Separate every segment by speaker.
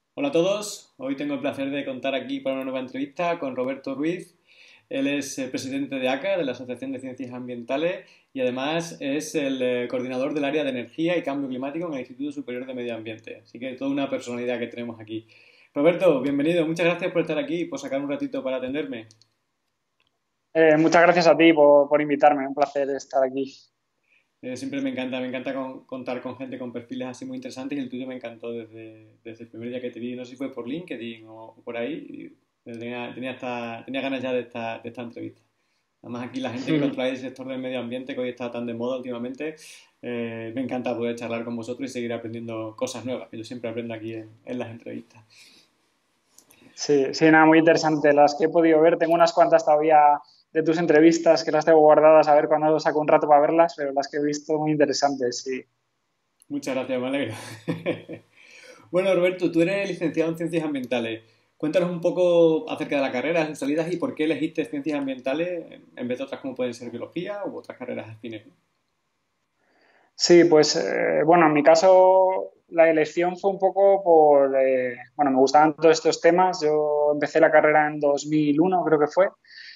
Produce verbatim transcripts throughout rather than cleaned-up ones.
Speaker 1: Hola a todos, hoy tengo el placer de contar aquí para una nueva entrevista con Roberto Ruiz. Él es eh, presidente de A C A, de la Asociación de Ciencias Ambientales, y además es el eh, coordinador del área de energía y cambio climático en el Instituto Superior de Medio Ambiente. Así que toda una personalidad que tenemos aquí. Roberto, bienvenido, muchas gracias por estar aquí y por sacar un ratito para atenderme.
Speaker 2: Eh, muchas gracias a ti por, por invitarme, un placer estar aquí.
Speaker 1: Eh, siempre me encanta, me encanta con- contar con gente con perfiles así muy interesantes y el tuyo me encantó desde, desde el primer día que te vi, no sé si fue por LinkedIn o, o por ahí, y tenía, tenía, esta- tenía ganas ya de esta, de esta entrevista. Además aquí la gente que controla el sector del medio ambiente que hoy está tan de moda últimamente, eh, me encanta poder charlar con vosotros y seguir aprendiendo cosas nuevas, que yo siempre aprendo aquí en, en las entrevistas.
Speaker 2: Sí, sí, nada, muy interesante. Las que he podido ver, tengo unas cuantas todavía de tus entrevistas que las tengo guardadas a ver cuando saco un rato para verlas, pero las que he visto muy interesantes, sí.
Speaker 1: Muchas gracias, me alegro. Bueno, Roberto, tú eres licenciado en Ciencias Ambientales. Cuéntanos un poco acerca de la carrera, sus salidas y por qué elegiste Ciencias Ambientales en vez de otras como pueden ser Biología u otras carreras afines.
Speaker 2: Sí, pues eh, bueno, en mi caso la elección fue un poco por, eh, bueno, me gustaban todos estos temas. Yo empecé la carrera en dos mil uno, creo que fue.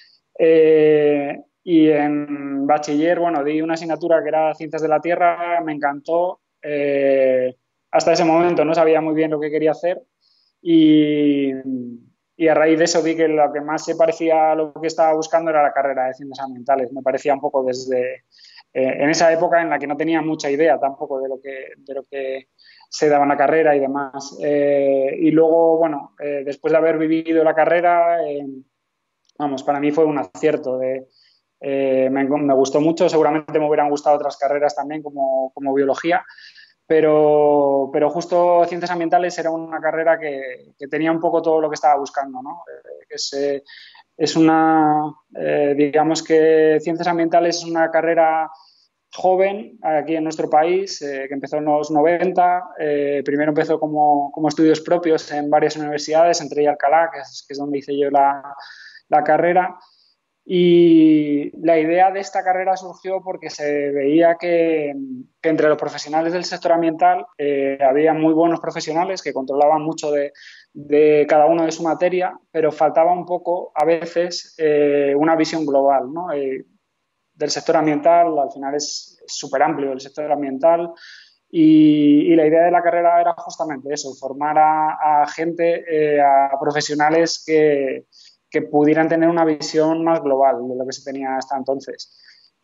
Speaker 2: Eh, y en bachiller, bueno, di una asignatura que era Ciencias de la Tierra, me encantó. Eh, hasta ese momento no sabía muy bien lo que quería hacer y, y a raíz de eso vi que lo que más se parecía a lo que estaba buscando era la carrera de Ciencias Ambientales. Me parecía un poco desde, eh, en esa época en la que no tenía mucha idea tampoco de lo que, de lo que se daba en la carrera y demás. Eh, y luego, bueno, eh, después de haber vivido la carrera, eh, vamos, para mí fue un acierto. De, eh, me, me, gustó mucho, seguramente me hubieran gustado otras carreras también como, como biología, pero, pero, justo ciencias ambientales era una carrera que, que, tenía un poco todo lo que estaba buscando, ¿no? Eh, es, eh, es, una, eh, digamos que ciencias ambientales es una carrera joven aquí en nuestro país, eh, que empezó en los noventa. Eh, primero empezó como, como, estudios propios en varias universidades, entre ellas Alcalá, que es, que es donde hice yo la, la carrera. Y la idea de esta carrera surgió porque se veía que, que entre los profesionales del sector ambiental eh, había muy buenos profesionales que controlaban mucho de, de, cada uno de su materia, pero faltaba un poco a veces eh, una visión global, ¿no? Eh, del sector ambiental. Al final es súper amplio el sector ambiental. Y, y, la idea de la carrera era justamente eso, formar a, a gente, eh, a profesionales que, que, pudieran tener una visión más global de lo que se tenía hasta entonces.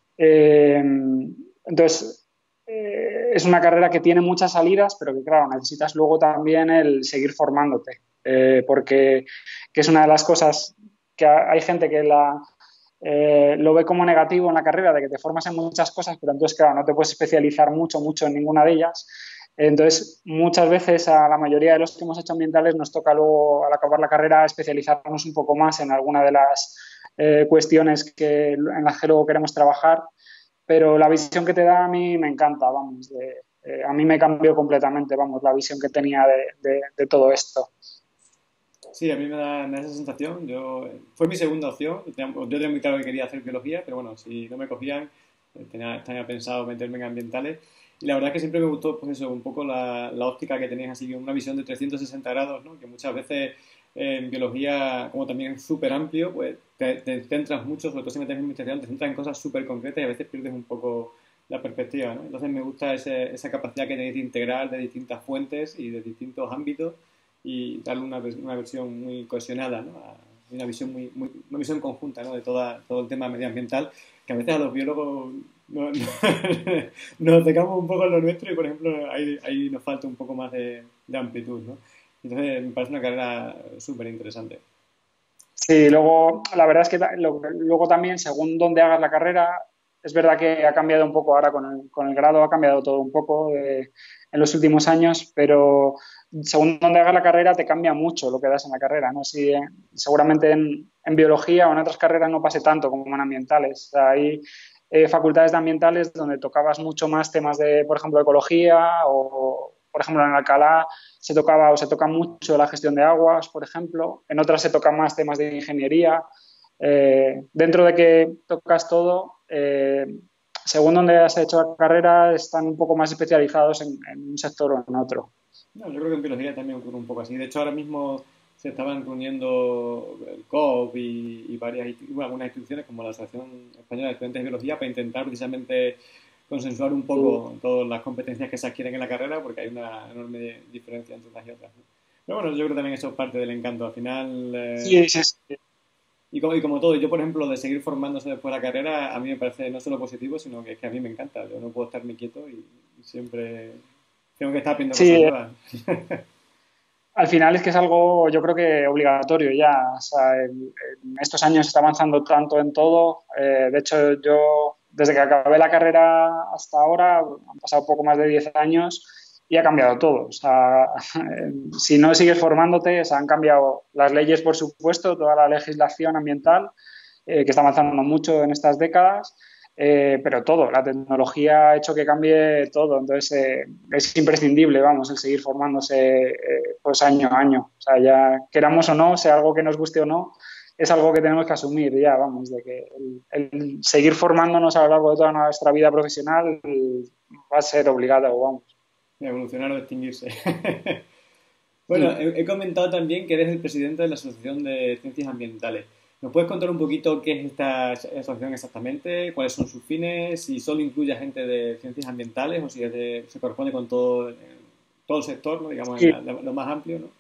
Speaker 2: Eh, entonces, eh, es una carrera que tiene muchas salidas, pero que, claro, necesitas luego también el seguir formándote, eh, porque que es una de las cosas que hay gente que la, eh, lo ve como negativo en la carrera, de que te formas en muchas cosas, pero entonces, claro, no te puedes especializar mucho, mucho en ninguna de ellas. Entonces, muchas veces a la mayoría de los que hemos hecho ambientales nos toca luego, al acabar la carrera, especializarnos un poco más en alguna de las eh, cuestiones que, en las que luego queremos trabajar, pero la visión que te da a mí me encanta, vamos, de, eh, a mí me cambió completamente, vamos, la visión que tenía de, de, de todo esto.
Speaker 1: Sí, a mí me da, me da esa sensación. Yo, fue mi segunda opción. Yo tenía, yo tenía muy claro que quería hacer biología, pero bueno, si no me cogían, eh, tenía, tenía pensado meterme en ambientales. Y la verdad es que siempre me gustó, pues eso, un poco la, la óptica que tenías, así, una visión de trescientos sesenta grados, ¿no? Que muchas veces eh, en biología, como también es súper amplio, pues te, te centras mucho, sobre todo si metes en investigación, te centras en cosas súper concretas y a veces pierdes un poco la perspectiva, ¿no? Entonces me gusta ese, esa capacidad que tenéis de integrar de distintas fuentes y de distintos ámbitos y darle una, una versión muy cohesionada, ¿no? A una visión muy, muy, una visión conjunta, ¿no? De toda, todo el tema medioambiental, que a veces a los biólogos no, no, nos dejamos un poco en lo nuestro y, por ejemplo, ahí, ahí nos falta un poco más de, de amplitud, ¿no? Entonces, me parece una carrera súper interesante.
Speaker 2: Sí, luego, la verdad es que lo, luego también, según dónde hagas la carrera, es verdad que ha cambiado un poco ahora con el, con el grado, ha cambiado todo un poco eh, en los últimos años, pero según dónde hagas la carrera te cambia mucho lo que das en la carrera, ¿no? Si, eh, seguramente en, en, biología o en otras carreras no pase tanto como en ambientales. O sea, hay eh, facultades de ambientales donde tocabas mucho más temas de, por ejemplo, ecología o, por ejemplo, en Alcalá se tocaba o se toca mucho la gestión de aguas, por ejemplo. En otras se tocan más temas de ingeniería. Eh, dentro de que tocas todo, eh, según donde has hecho la carrera, están un poco más especializados en, en un sector o en otro.
Speaker 1: No, yo creo que en biología también ocurre un poco así. De hecho, ahora mismo se estaban reuniendo el C O B y, y varias, insti- bueno, algunas instituciones como la Asociación Española de Estudiantes de Biología para intentar precisamente consensuar un poco todas las competencias que se adquieren en la carrera porque hay una enorme diferencia entre unas y otras, ¿no? Pero bueno, yo creo que también eso es parte del encanto. Al final, eh,
Speaker 2: Sí, sí, sí.
Speaker 1: y como, y como todo, yo por ejemplo, de seguir formándose después de la carrera, a mí me parece no solo positivo, sino que es que a mí me encanta. Yo no puedo estar ni quieto y, y siempre tengo que estar aprendiendo cosas
Speaker 2: Sí,
Speaker 1: nuevas.
Speaker 2: al final es que es algo, yo creo que obligatorio ya. O sea, en, en estos años se está avanzando tanto en todo. Eh, de hecho, yo, desde que acabé la carrera hasta ahora, han pasado poco más de diez años y ha cambiado todo. O sea, si no sigues formándote, se han cambiado las leyes, por supuesto, toda la legislación ambiental, eh, que está avanzando mucho en estas décadas. Eh, pero todo, la tecnología ha hecho que cambie todo, entonces eh, es imprescindible, vamos, el seguir formándose eh, pues año a año. O sea, ya queramos o no, sea algo que nos guste o no, es algo que tenemos que asumir ya, vamos, de que el, el seguir formándonos a lo largo de toda nuestra vida profesional va a ser obligado, vamos.
Speaker 1: Evolucionar o extinguirse. Bueno,
Speaker 2: Mm.
Speaker 1: he, he comentado también que eres el presidente de la Asociación de Ciencias Ambientales. ¿Nos puedes contar un poquito qué es esta asociación exactamente? ¿Cuáles son sus fines? ¿Si solo incluye a gente de ciencias ambientales o si es de- se corresponde con todo, eh, todo el sector, ¿no? Digamos, en
Speaker 2: Sí,
Speaker 1: la- la- lo más amplio, ¿no?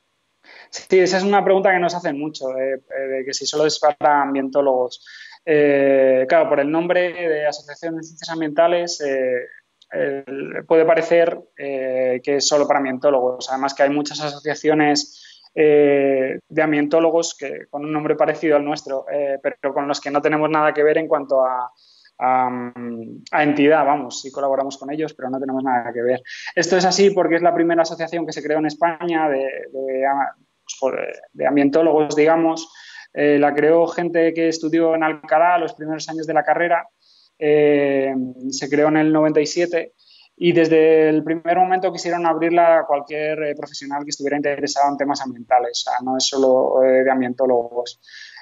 Speaker 2: sí, esa es una pregunta que nos hacen mucho, de, de que si solo es para ambientólogos. Eh, claro, por el nombre de Asociación de Ciencias Ambientales eh, el- puede parecer eh, que es solo para ambientólogos. Además que hay muchas asociaciones eh, de ambientólogos que, con un nombre parecido al nuestro, eh, pero con los que no tenemos nada que ver en cuanto a, a, a entidad, vamos, sí colaboramos con ellos, pero no tenemos nada que ver. Esto es así porque es la primera asociación que se creó en España de, de pues, de ambientólogos, digamos. Eh, la creó gente que estudió en Alcalá los primeros años de la carrera. Eh, se creó en el noventa y siete y desde el primer momento quisieron abrirla a cualquier eh, profesional que estuviera interesado en temas ambientales, o sea, no es solo eh, de ambientólogos.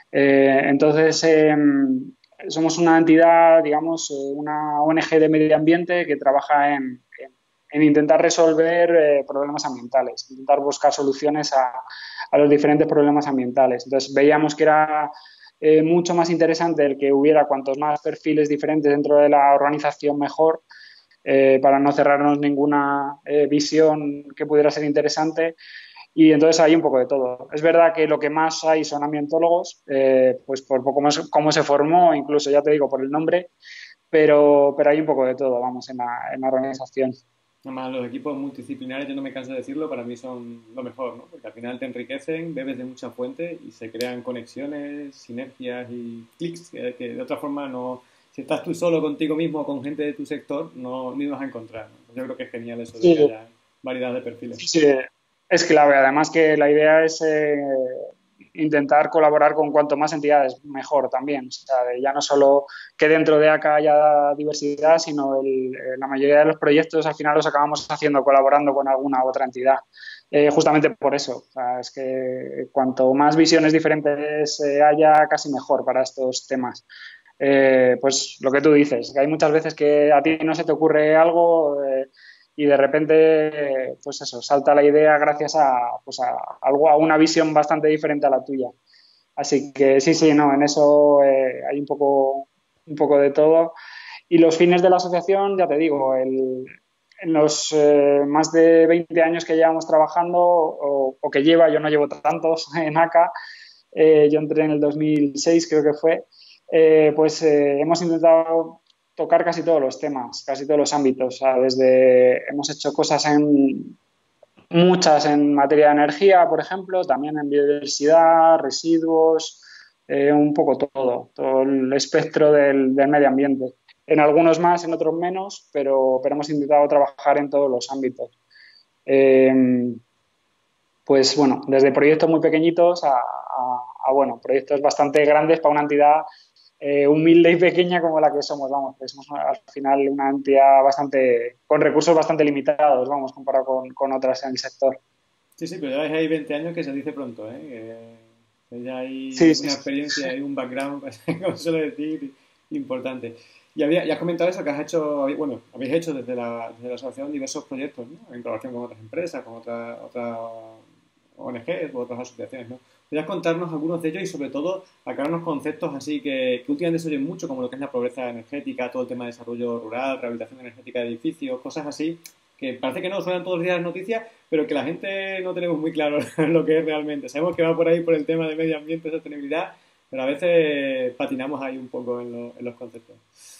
Speaker 2: Eh, entonces, eh, somos una entidad, digamos, eh, una O N G de medio ambiente que trabaja en, en, en intentar resolver eh, problemas ambientales, intentar buscar soluciones a, a, los diferentes problemas ambientales. Entonces, veíamos que era eh, mucho más interesante el que hubiera cuantos más perfiles diferentes dentro de la organización mejor, eh, para no cerrarnos ninguna eh, visión que pudiera ser interesante. Y entonces hay un poco de todo. Es verdad que lo que más hay son ambientólogos, eh, pues por poco más cómo se formó, incluso ya te digo por el nombre, pero, pero hay un poco de todo, vamos, en la, en la organización.
Speaker 1: Además, los equipos multidisciplinares, yo no me canso de decirlo, para mí son lo mejor, ¿no? Porque al final te enriquecen, bebes de muchas fuentes y se crean conexiones, sinergias y clics que, que de otra forma no... Si estás tú solo contigo mismo o con gente de tu sector, no ni vas a encontrar, ¿no? Yo creo que es genial eso de que
Speaker 2: Sí,
Speaker 1: haya variedad de perfiles.
Speaker 2: sí, sí, es clave. Además que la idea es eh, intentar colaborar con cuanto más entidades mejor también. O sea, ya no solo que dentro de acá haya diversidad, sino el, eh, la mayoría de los proyectos al final los acabamos haciendo colaborando con alguna otra entidad. Eh, justamente por eso. O sea, es que cuanto más visiones diferentes eh, haya, casi mejor para estos temas. Eh, pues lo que tú dices, que hay muchas veces que a ti no se te ocurre algo, eh, y de repente, pues eso, salta la idea gracias a, pues a, algo, a una visión bastante diferente a la tuya. Así que sí, sí, no, en eso eh, hay un poco, un poco de todo. Y los fines de la asociación, ya te digo, el, en los eh, más de veinte años que llevamos trabajando, o, o que lleva, yo no llevo tantos en ACA, eh, yo entré en el dos mil seis, creo que fue, eh, pues eh, hemos intentado tocar casi todos los temas, casi todos los ámbitos. O sea, desde hemos hecho cosas en muchas en materia de energía, por ejemplo, también en biodiversidad, residuos, eh, un poco todo, todo el espectro del, del, medio ambiente. En algunos más, en otros menos, pero, pero hemos intentado trabajar en todos los ámbitos. Eh, pues bueno, desde proyectos muy pequeñitos a, a, a bueno, proyectos bastante grandes para una entidad eh, humilde y pequeña como la que somos, vamos, que somos al final una entidad bastante, con recursos bastante limitados, vamos, comparado con, con otras en el sector.
Speaker 1: Sí, sí, pero lleváis ahí veinte años que se dice pronto, ¿eh? Que, que ya hay
Speaker 2: Sí, sí,
Speaker 1: una
Speaker 2: sí.
Speaker 1: experiencia y un background, como suele decir, importante. Y, había, y has comentado eso, que has hecho, bueno, habéis hecho desde la, desde la asociación diversos proyectos, ¿no? En colaboración con otras empresas, con otras otra O N Ges u otras asociaciones, ¿no? ¿Podrías contarnos algunos de ellos y sobre todo aclararnos conceptos así que, que últimamente se oyen mucho, como lo que es la pobreza energética, todo el tema de desarrollo rural, rehabilitación energética de edificios, cosas así, que parece que no suenan todos los días las noticias, pero que la gente no tenemos muy claro lo que es realmente. Sabemos que va por ahí por el tema de medio ambiente, sostenibilidad, pero a veces patinamos ahí un poco en, lo, en los conceptos.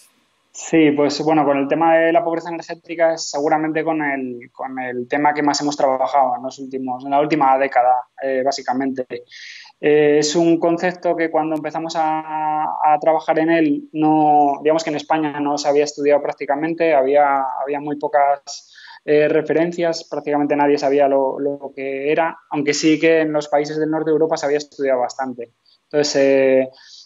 Speaker 2: Sí, pues bueno, con el tema de la pobreza energética es seguramente con el, con el tema que más hemos trabajado en los últimos, en la última década, eh, básicamente. Eh, es un concepto que cuando empezamos a, a, trabajar en él, no, digamos que en España no se había estudiado prácticamente, había, había muy pocas eh, referencias, prácticamente nadie sabía lo, lo, que era, aunque sí que en los países del norte de Europa se había estudiado bastante. Entonces, eh,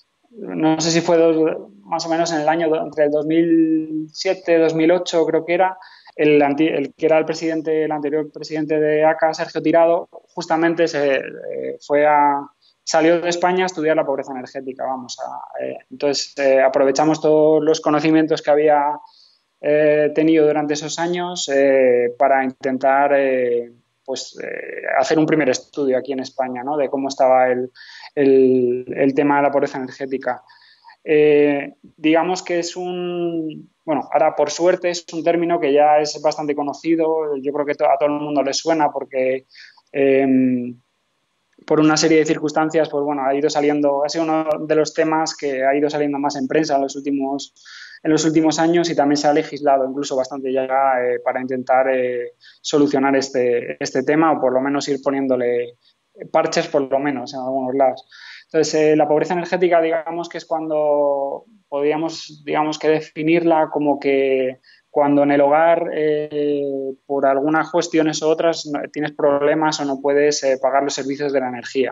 Speaker 2: no sé si fue dos, más o menos en el año entre el dos mil siete y dos mil ocho, creo que era, el, el, que era el presidente, el anterior presidente de A C A, Sergio Tirado, justamente se eh, fue a, salió de España a estudiar la pobreza energética, vamos. A, eh, entonces, eh, aprovechamos todos los conocimientos que había eh, tenido durante esos años eh, para intentar eh, pues, eh, hacer un primer estudio aquí en España, ¿no? De cómo estaba el, el, el tema de la pobreza energética. Eh, digamos que es un, bueno, ahora por suerte es un término que ya es bastante conocido, yo creo que a todo el mundo le suena porque eh, por una serie de circunstancias, pues bueno, ha ido saliendo, ha sido uno de los temas que ha ido saliendo más en prensa en los últimos, en los últimos años y también se ha legislado incluso bastante ya eh, para intentar eh, solucionar este, este tema o por lo menos ir poniéndole parches por lo menos en algunos lados. Entonces, eh, la pobreza energética, digamos que es cuando podríamos, digamos que definirla como que cuando en el hogar, eh, por algunas cuestiones u otras, no, tienes problemas o no puedes eh, pagar los servicios de la energía.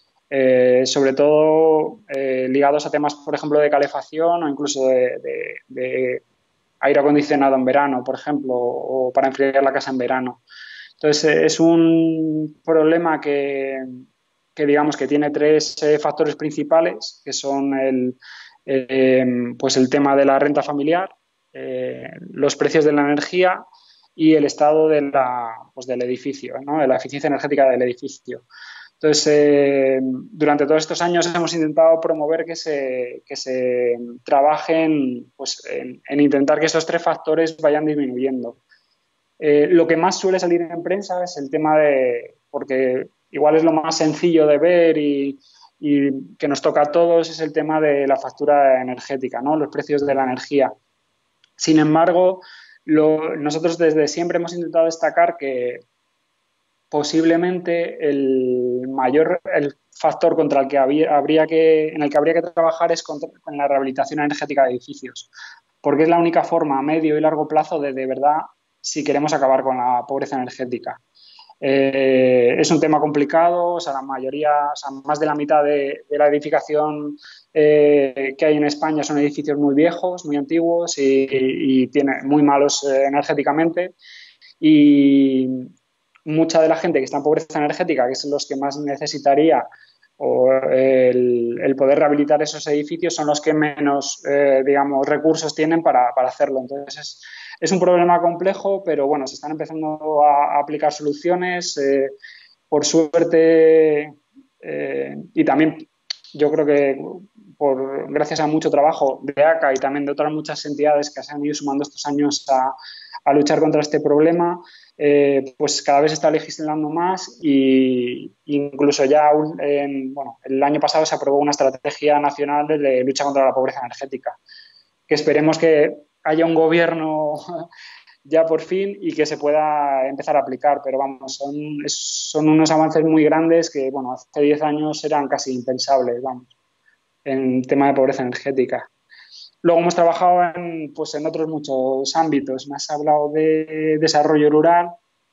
Speaker 2: Eh, sobre todo eh, ligados a temas, por ejemplo, de calefacción o incluso de, de, de aire acondicionado en verano, por ejemplo, o para enfriar la casa en verano. Entonces, eh, es un problema que, que, digamos, que tiene tres eh, factores principales, que son el, eh, pues el tema de la renta familiar, eh, los precios de la energía y el estado de la, pues del edificio, ¿no? De la eficiencia energética del edificio. Entonces, eh, durante todos estos años hemos intentado promover que se, que se trabajen pues, en, en intentar que estos tres factores vayan disminuyendo. Eh, lo que más suele salir en prensa es el tema de, porque igual es lo más sencillo de ver y, y que nos toca a todos, es el tema de la factura energética, ¿no? Los precios de la energía. Sin embargo, lo, nosotros desde siempre hemos intentado destacar que posiblemente el mayor el factor contra el que había, habría que, en el que habría que trabajar es contra, con la rehabilitación energética de edificios, porque es la única forma a medio y largo plazo de de verdad si queremos acabar con la pobreza energética. Eh, es un tema complicado, o sea, la mayoría, o sea, más de la mitad de, de la edificación eh, que hay en España son edificios muy viejos, muy antiguos y, y, y tiene, muy malos eh, energéticamente. Y mucha de la gente que está en pobreza energética, que son los que más necesitaría o el, el poder rehabilitar esos edificios, son los que menos, eh, digamos, recursos tienen para, para hacerlo. Entonces, es, es, un problema complejo, pero bueno, se están empezando a, a aplicar soluciones. Eh, por suerte, eh, y también yo creo que por, gracias a mucho trabajo de A C A y también de otras muchas entidades que se han ido sumando estos años a, a luchar contra este problema, eh, pues cada vez se está legislando más y incluso ya en, bueno, el año pasado se aprobó una estrategia nacional de lucha contra la pobreza energética, que esperemos que haya un gobierno ya por fin y que se pueda empezar a aplicar, pero vamos, son, son unos avances muy grandes que, bueno, hace diez años eran casi impensables, vamos, en tema de pobreza energética. Luego hemos trabajado en, pues, en otros muchos ámbitos. Me has hablado de desarrollo rural.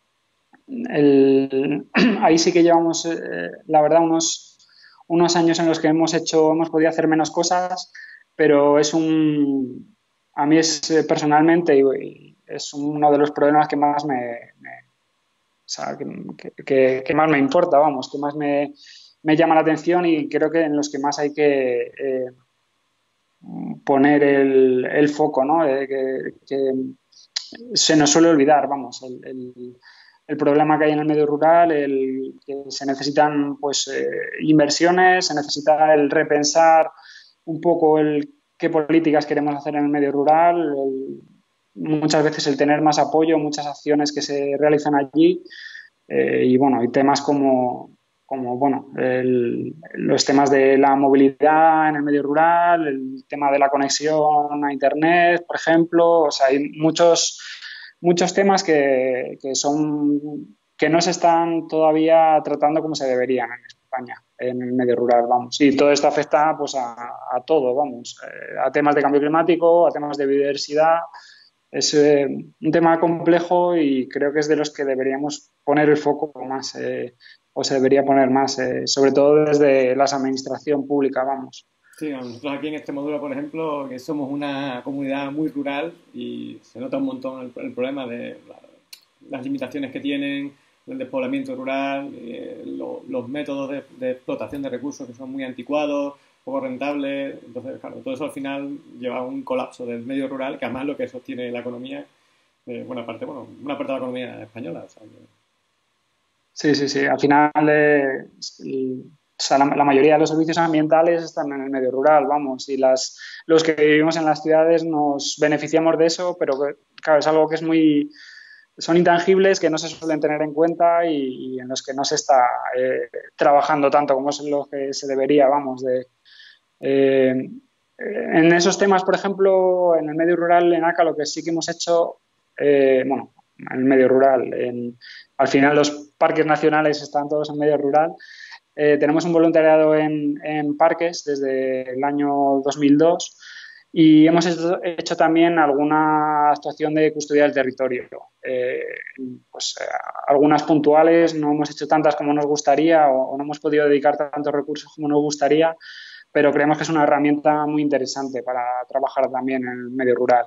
Speaker 2: El, ahí sí que llevamos, eh, la verdad, unos, unos años en los que hemos hecho, hemos podido hacer menos cosas, pero es un, a mí es eh, personalmente y, es uno de los problemas que más me, me o sea, que, que, que, más me importa, vamos, que más me, me llama la atención y creo que en los que más hay que eh, poner el, el foco, ¿no? Eh, que, que se nos suele olvidar, vamos, el, el, el, problema que hay en el medio rural, el que se necesitan pues eh, inversiones, se necesita el repensar un poco el qué políticas queremos hacer en el medio rural, el, muchas veces el tener más apoyo, muchas acciones que se realizan allí eh, y bueno, hay temas como como bueno, el, los temas de la movilidad en el medio rural, el tema de la conexión a Internet, por ejemplo, o sea, hay muchos, muchos temas que, que son que no se están todavía tratando como se deberían en España, en el medio rural, vamos. Y todo esto afecta pues a, a todo, vamos, eh, a temas de cambio climático, a temas de biodiversidad. Es eh, un tema complejo y creo que es de los que deberíamos poner el foco más, eh, o se debería poner más, eh, sobre todo desde la administración pública, vamos.
Speaker 1: Sí, nosotros aquí en Extremadura, por ejemplo, que somos una comunidad muy rural y se nota un montón el, el problema de la, las limitaciones que tienen, el despoblamiento rural, eh, lo, los métodos de, de explotación de recursos que son muy anticuados, poco rentables. Entonces, claro, todo eso al final lleva a un colapso del medio rural, que además es lo que sostiene la economía, eh, buena parte, bueno, una parte de la economía española. O sea, que...
Speaker 2: Sí, sí, sí. Al final, eh, el, o sea, la, la, mayoría de los servicios ambientales están en el medio rural, vamos, y las, los que vivimos en las ciudades nos beneficiamos de eso, pero claro, es algo que es muy... son intangibles que no se suelen tener en cuenta y, y en los que no se está eh, trabajando tanto como es lo que se debería, vamos, de... Eh, en esos temas, por ejemplo, en el medio rural, en ACA, lo que sí que hemos hecho, eh, bueno, en el medio rural, en, al final los parques nacionales están todos en medio rural. Eh, tenemos un voluntariado en, en parques desde el año dos mil dos y hemos hecho, hecho también alguna actuación de custodia del territorio. Eh, pues eh, algunas puntuales, no hemos hecho tantas como nos gustaría o, o no hemos podido dedicar tantos recursos como nos gustaría, pero creemos que es una herramienta muy interesante para trabajar también en el medio rural.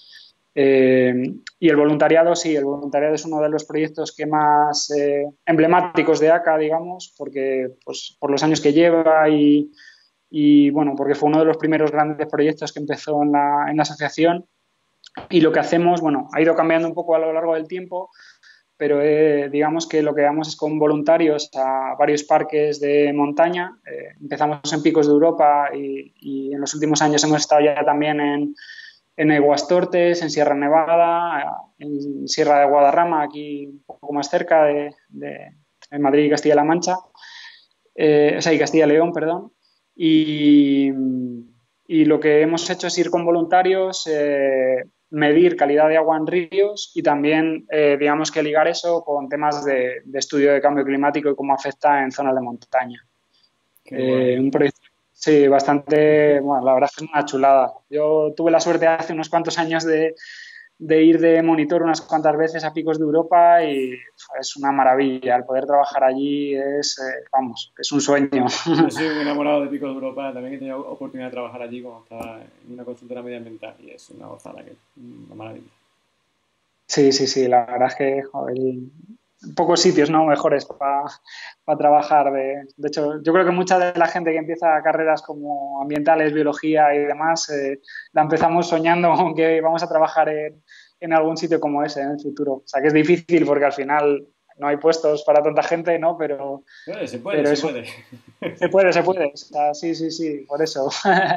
Speaker 2: Eh, y el voluntariado, sí, el voluntariado es uno de los proyectos que más eh, emblemáticos de ACA, digamos, porque pues, por los años que lleva y, y, bueno, porque fue uno de los primeros grandes proyectos que empezó en la, en la asociación. Y lo que hacemos, bueno, ha ido cambiando un poco a lo largo del tiempo, pero eh, digamos que lo que damos es con voluntarios a varios parques de montaña. Eh, empezamos en Picos de Europa y, y en los últimos años hemos estado ya también en, en Aguastortes, en Sierra Nevada, en Sierra de Guadarrama, aquí un poco más cerca de, de, de Madrid y Castilla-La Mancha, eh, o sea, y Castilla-León, perdón. Y, y lo que hemos hecho es ir con voluntarios, eh, medir calidad de agua en ríos y también, eh, digamos que ligar eso con temas de, de estudio de cambio climático y cómo afecta en zonas de montaña. Eh, un proyecto, sí, bastante, bueno, la verdad es que es una chulada. Yo tuve la suerte hace unos cuantos años de, de ir de monitor unas cuantas veces a Picos de Europa y es una maravilla. El poder trabajar allí es, eh, vamos, es un sueño.
Speaker 1: Yo soy un enamorado de Picos de Europa, también he tenido oportunidad de trabajar allí cuando estaba en una consultora medioambiental y es una gozada, que es una maravilla.
Speaker 2: Sí, sí, sí, la verdad es que joder, pocos sitios no mejores para pa trabajar. De, de hecho, yo creo que mucha de la gente que empieza carreras como ambientales, biología y demás, eh, la empezamos soñando con que vamos a trabajar en, en algún sitio como ese en el futuro. O sea, que es difícil porque al final no hay puestos para tanta gente, ¿no? Pero,
Speaker 1: pero se puede,
Speaker 2: pero
Speaker 1: se
Speaker 2: eso,
Speaker 1: puede.
Speaker 2: Se puede, se puede. O sea, sí, sí, sí, por eso.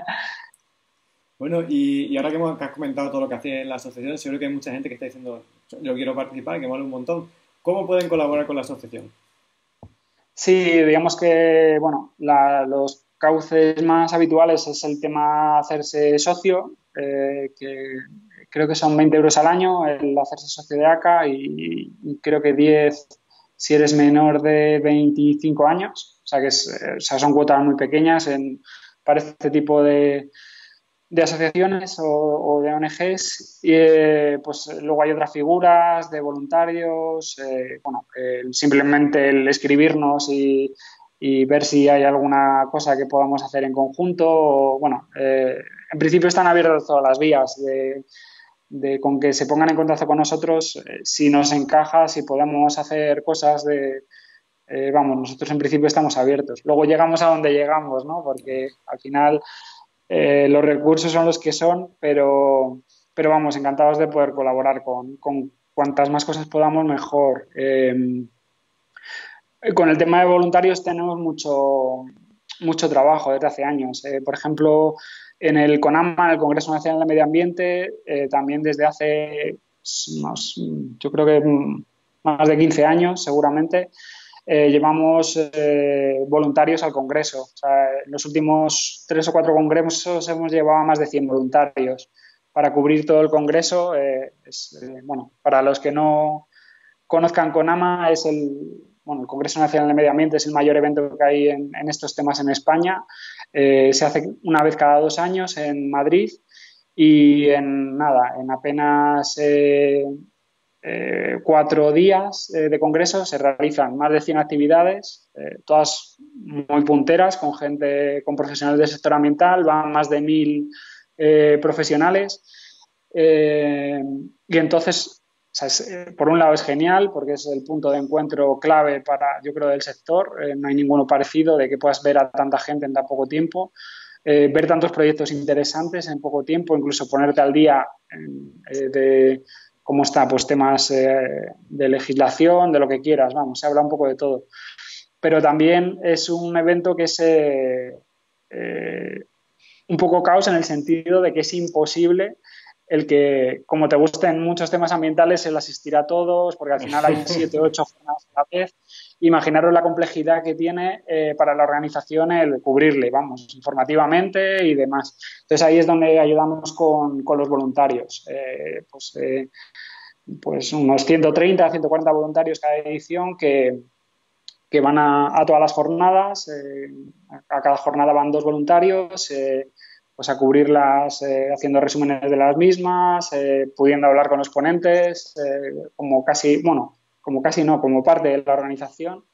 Speaker 1: Bueno, y, y ahora que, hemos, que has comentado todo lo que hacía en la asociación, seguro que hay mucha gente que está diciendo, yo quiero participar, que mola un montón. ¿Cómo pueden colaborar con la asociación?
Speaker 2: Sí, digamos que, bueno, la, los cauces más habituales es el tema hacerse socio, eh, que creo que son veinte euros al año el hacerse socio de ACA y, y creo que diez si eres menor de veinticinco años. O sea, que es, o sea, son cuotas muy pequeñas en, para este tipo de, de asociaciones o, o de O N Ges y eh, pues luego hay otras figuras de voluntarios, eh, bueno, eh, simplemente el escribirnos y, y ver si hay alguna cosa que podamos hacer en conjunto o, bueno, eh, en principio están abiertas todas las vías de, de con que se pongan en contacto con nosotros eh, si nos encaja, si podemos hacer cosas de eh, vamos, nosotros en principio estamos abiertos. Luego llegamos a donde llegamos, ¿no? Porque al final eh, los recursos son los que son, pero, pero vamos, encantados de poder colaborar con, con cuantas más cosas podamos, mejor. Eh, con el tema de voluntarios tenemos mucho, mucho trabajo desde hace años. Eh, por ejemplo, en el CONAMA, el Congreso Nacional de Medio Ambiente, eh, también desde hace más, yo creo que más de quince años seguramente, eh, llevamos eh, voluntarios al Congreso. O sea, en los últimos tres o cuatro congresos hemos llevado a más de cien voluntarios para cubrir todo el Congreso. Eh, es, eh, bueno, para los que no conozcan CONAMA, es el, bueno, el Congreso Nacional de Medio Ambiente es el mayor evento que hay en, en estos temas en España. Eh, se hace una vez cada dos años en Madrid y en nada, en apenas eh, eh, cuatro días eh, de congreso se realizan más de cien actividades, eh, todas muy punteras, con gente, con profesionales del sector ambiental, van más de mil eh, profesionales. Eh, y entonces, o sea, es, eh, por un lado es genial porque es el punto de encuentro clave para, yo creo, del sector. Eh, no hay ninguno parecido de que puedas ver a tanta gente en tan poco tiempo. Eh, ver tantos proyectos interesantes en poco tiempo, incluso ponerte al día en, eh, de cómo está, pues temas eh, de legislación, de lo que quieras, vamos, se habla un poco de todo. Pero también es un evento que es eh, eh, un poco caos en el sentido de que es imposible el que, como te gusten muchos temas ambientales, el asistir a todos, porque al final hay siete o ocho jornadas a la vez. Imaginaros la complejidad que tiene eh, para la organización el cubrirle, vamos, informativamente y demás. Entonces ahí es donde ayudamos con, con los voluntarios. Eh, pues, eh, pues unos ciento treinta, ciento cuarenta voluntarios cada edición que, que van a, a todas las jornadas. Eh, a cada jornada van dos voluntarios, eh, pues a cubrirlas eh, haciendo resúmenes de las mismas, eh, pudiendo hablar con los ponentes, eh, como casi, bueno, como casi no, como parte de la organización.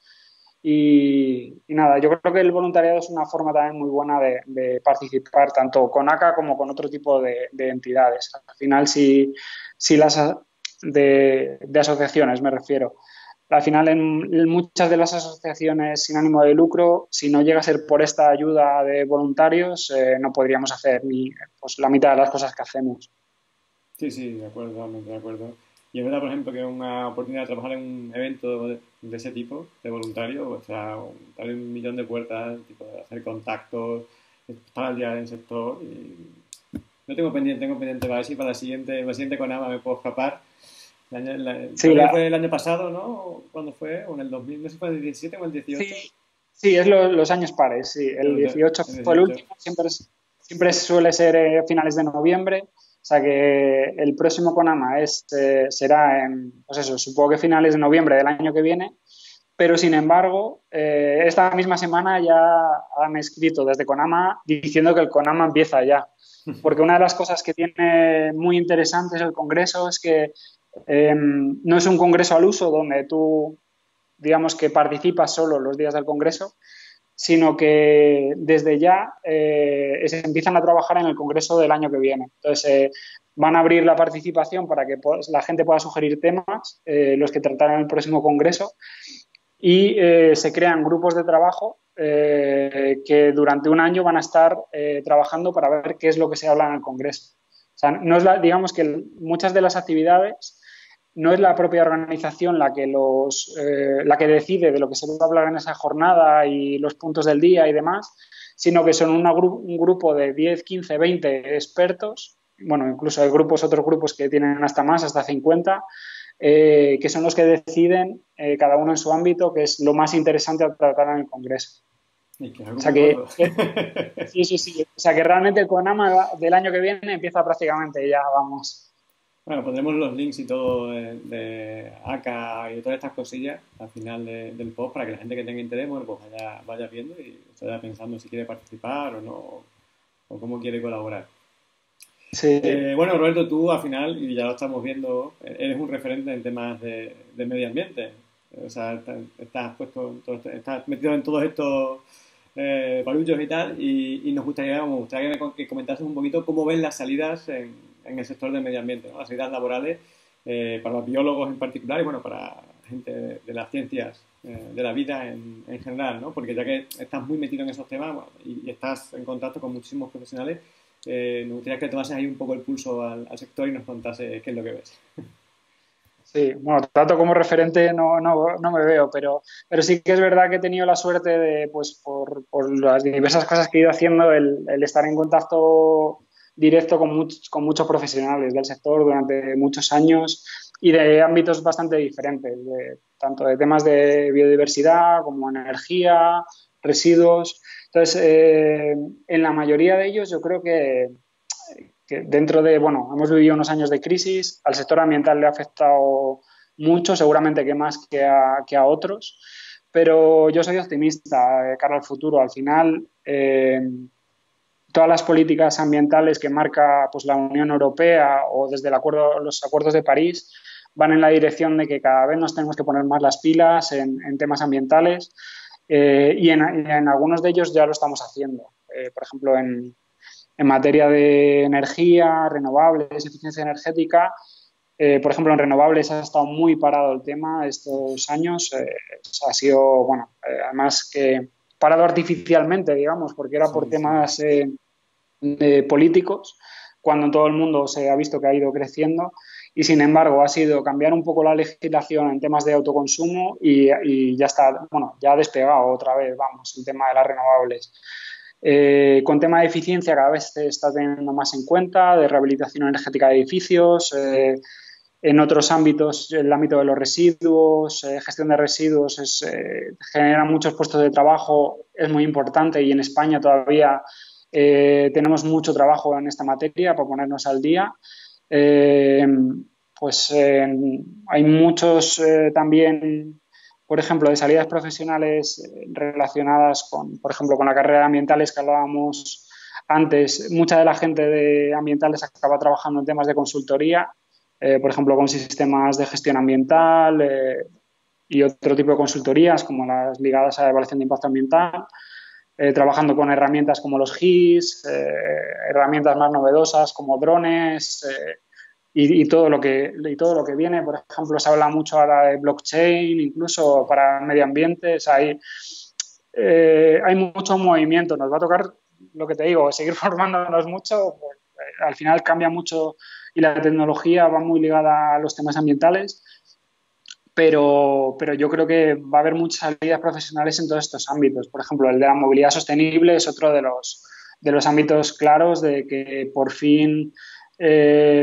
Speaker 2: Y, y, nada, yo creo que el voluntariado es una forma también muy buena de, de participar tanto con A C A como con otro tipo de, de entidades. Al final, si, si las de, de asociaciones me refiero, al final, en, en muchas de las asociaciones sin ánimo de lucro, si no llega a ser por esta ayuda de voluntarios, eh, no podríamos hacer ni pues, la mitad de las cosas que hacemos.
Speaker 1: Sí, sí, de acuerdo, totalmente de acuerdo. Y es verdad, por ejemplo, que una oportunidad de trabajar en un evento de, de ese tipo, de voluntario, o sea, un- te abre un millón de puertas, tipo, de hacer contactos, estar al día del sector. Y no tengo pendiente, tengo pendiente para ver si para la siguiente, para la siguiente Conama me puedo escapar. El año- la-
Speaker 2: Sí,
Speaker 1: creo que
Speaker 2: la,
Speaker 1: fue el año pasado, ¿no? ¿Cuándo fue? O en el dos mil, no sé si fue en el diecisiete o en el
Speaker 2: sí,
Speaker 1: dieciocho.
Speaker 2: sí, es lo, los años pares, sí. El
Speaker 1: El, de-
Speaker 2: dieciocho
Speaker 1: el
Speaker 2: fue el
Speaker 1: dieciocho.
Speaker 2: último, siempre, es- siempre suele ser eh, finales de noviembre, o sea que el próximo Conama es, eh, será en, pues eso, supongo que finales de noviembre del año que viene, pero sin embargo, eh, esta misma semana ya han escrito desde Conama diciendo que el Conama empieza ya, porque una de las cosas que tiene muy interesantes el Congreso es que eh, no es un Congreso al uso donde tú digamos que participa solo los días del Congreso, sino que desde ya eh, se empiezan a trabajar en el Congreso del año que viene. Entonces, eh, van a abrir la participación para que pues, la gente pueda sugerir temas, eh, los que tratarán en el próximo Congreso, y eh, se crean grupos de trabajo eh, que durante un año van a estar eh, trabajando para ver qué es lo que se habla en el Congreso. O sea, no es la, digamos que muchas de las actividades no es la propia organización la que, los, eh, la que decide de lo que se va a hablar en esa jornada y los puntos del día y demás, sino que son una gru un grupo de diez, quince, veinte expertos, bueno, incluso hay grupos, otros grupos que tienen hasta más, hasta cincuenta, eh, que son los que deciden, eh, cada uno en su ámbito, que es lo más interesante a tratar en el Congreso.
Speaker 1: Y que es algo
Speaker 2: O sea
Speaker 1: muy
Speaker 2: que,
Speaker 1: gordo.
Speaker 2: que sí, sí, sí. O sea que realmente el CONAMA del año que viene empieza prácticamente ya, vamos.
Speaker 1: Bueno, pondremos los links y todo de, de A C A y de todas estas cosillas al final de- del post para que la gente que tenga interés, bueno, pues vaya, vaya viendo y se vaya pensando si quiere participar o no, o cómo quiere colaborar.
Speaker 2: Sí,
Speaker 1: Eh, bueno, Roberto, tú al final, y ya lo estamos viendo, eh, eres un referente en temas de, de medio ambiente. O sea, estás, estás puesto en todo esto- estás metido en todos estos eh, barullos y tal, y, y nos gustaría, me gustaría que me con- que comentases un poquito cómo ven las salidas en, en el sector del medio ambiente, ¿no? Las salidas laborales eh, para los biólogos en particular y bueno, para gente de, de las ciencias, eh, de la vida en, en general, ¿no? Porque ya que estás muy metido en esos temas, bueno, y, y estás en contacto con muchísimos profesionales, eh, me gustaría que tomases ahí un poco el pulso al, al sector y nos contases qué es lo que ves.
Speaker 2: Sí, bueno, tanto como referente no, no, no me veo, pero, pero sí que es verdad que he tenido la suerte de, pues, por, por las diversas cosas que he ido haciendo, el, el estar en contacto directo con, muchos con muchos profesionales del sector durante muchos años y de ámbitos bastante diferentes, de, tanto de temas de biodiversidad como energía, residuos. Entonces, eh, en la mayoría de ellos yo creo que que dentro de, bueno, hemos vivido unos años de crisis, al sector ambiental le ha afectado mucho, seguramente que más que a, que a otros, pero yo soy optimista de cara al futuro. Al final, eh, todas las políticas ambientales que marca pues, la Unión Europea o desde el acuerdo, los acuerdos de París van en la dirección de que cada vez nos tenemos que poner más las pilas en, en temas ambientales eh, y, en, y en algunos de ellos ya lo estamos haciendo. Eh, por ejemplo, en, en materia de energía, renovables, eficiencia energética. Eh, por ejemplo, en renovables ha estado muy parado el tema estos años. Eh, ha sido, bueno, eh, además que parado artificialmente, digamos, porque era por
Speaker 1: Sí, sí.
Speaker 2: temas eh, de políticos, cuando en todo el mundo se ha visto que ha ido creciendo. Y sin embargo, ha sido cambiar un poco la legislación en temas de autoconsumo y, y ya está, bueno, ya ha despegado otra vez, vamos, el tema de las renovables. Eh, con tema de eficiencia cada vez se está teniendo más en cuenta, de rehabilitación energética de edificios, eh, en otros ámbitos, el ámbito de los residuos, eh, gestión de residuos, es, eh, genera muchos puestos de trabajo, es muy importante y en España todavía eh, tenemos mucho trabajo en esta materia para ponernos al día. Eh, pues eh, hay muchos eh, también, por ejemplo, de salidas profesionales relacionadas con, por ejemplo, con la carrera de ambientales que hablábamos antes. Mucha de la gente de ambientales acaba trabajando en temas de consultoría, eh, por ejemplo, con sistemas de gestión ambiental eh, y otro tipo de consultorías como las ligadas a la evaluación de impacto ambiental. Eh, trabajando con herramientas como los G I S, eh, herramientas más novedosas como drones, eh, y, y, todo lo que, y todo lo que viene. Por ejemplo, se habla mucho ahora de blockchain, incluso para el medio ambiente. O sea, hay, eh, hay mucho movimiento. Nos va a tocar, lo que te digo, seguir formándonos mucho. Pues, eh, al final cambia mucho y la tecnología va muy ligada a los temas ambientales. Pero, pero yo creo que va a haber muchas salidas profesionales en todos estos ámbitos. Por ejemplo, el de la movilidad sostenible es otro de los, de los ámbitos claros de que por fin eh,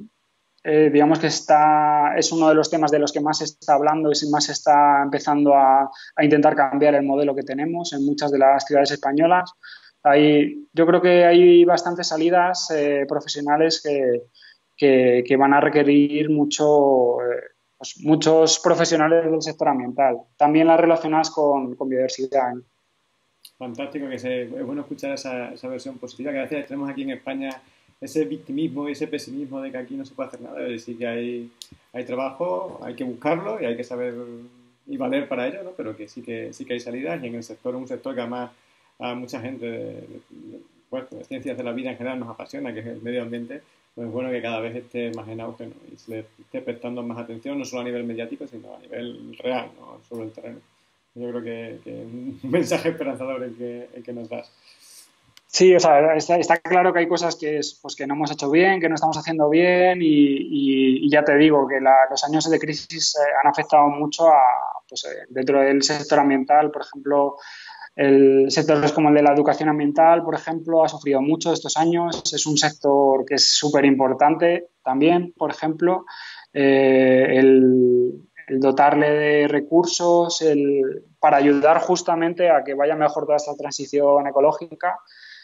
Speaker 2: eh, digamos que está, es uno de los temas de los que más se está hablando y más se está empezando a, a intentar cambiar el modelo que tenemos en muchas de las ciudades españolas. Hay, yo creo que hay bastantes salidas eh, profesionales que, que, que, van a requerir mucho, eh, pues muchos profesionales del sector ambiental, también las relacionadas con, con biodiversidad.
Speaker 1: Fantástico, que se, es bueno escuchar esa, esa versión positiva, que a veces tenemos aquí en España ese victimismo y ese pesimismo de que aquí no se puede hacer nada. Es decir, que hay, hay trabajo, hay que buscarlo y hay que saber y valer para ello, ¿no? Pero que sí que sí que hay salidas y en el sector, un sector que además a mucha gente de, de, bueno, de ciencias de la vida en general nos apasiona, que es el medio ambiente, pues es bueno que cada vez esté más en auge, ¿no? Y se le esté prestando más atención, no solo a nivel mediático, sino a nivel real, ¿no? Sobre el terreno. Yo creo que, que es un mensaje esperanzador el que, el que nos das.
Speaker 2: Sí, o sea, está, está, claro que hay cosas que, es, pues, que no hemos hecho bien, que no estamos haciendo bien y, y, y ya te digo que la, los años de crisis eh, han afectado mucho a, pues, eh, dentro del sector ambiental, por ejemplo, el sector como el de la educación ambiental, por ejemplo, ha sufrido mucho estos años. Es un sector que es súper importante también, por ejemplo, eh, el, el dotarle de recursos el, para ayudar justamente a que vaya mejor toda esta transición ecológica.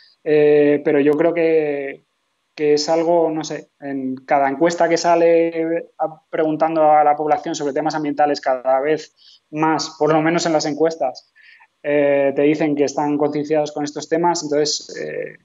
Speaker 2: Eh, pero yo creo que, que es algo, no sé, en cada encuesta que sale a, preguntando a la población sobre temas ambientales cada vez más, por lo menos en las encuestas, eh, te dicen que están concienciados con estos temas. Entonces, eh,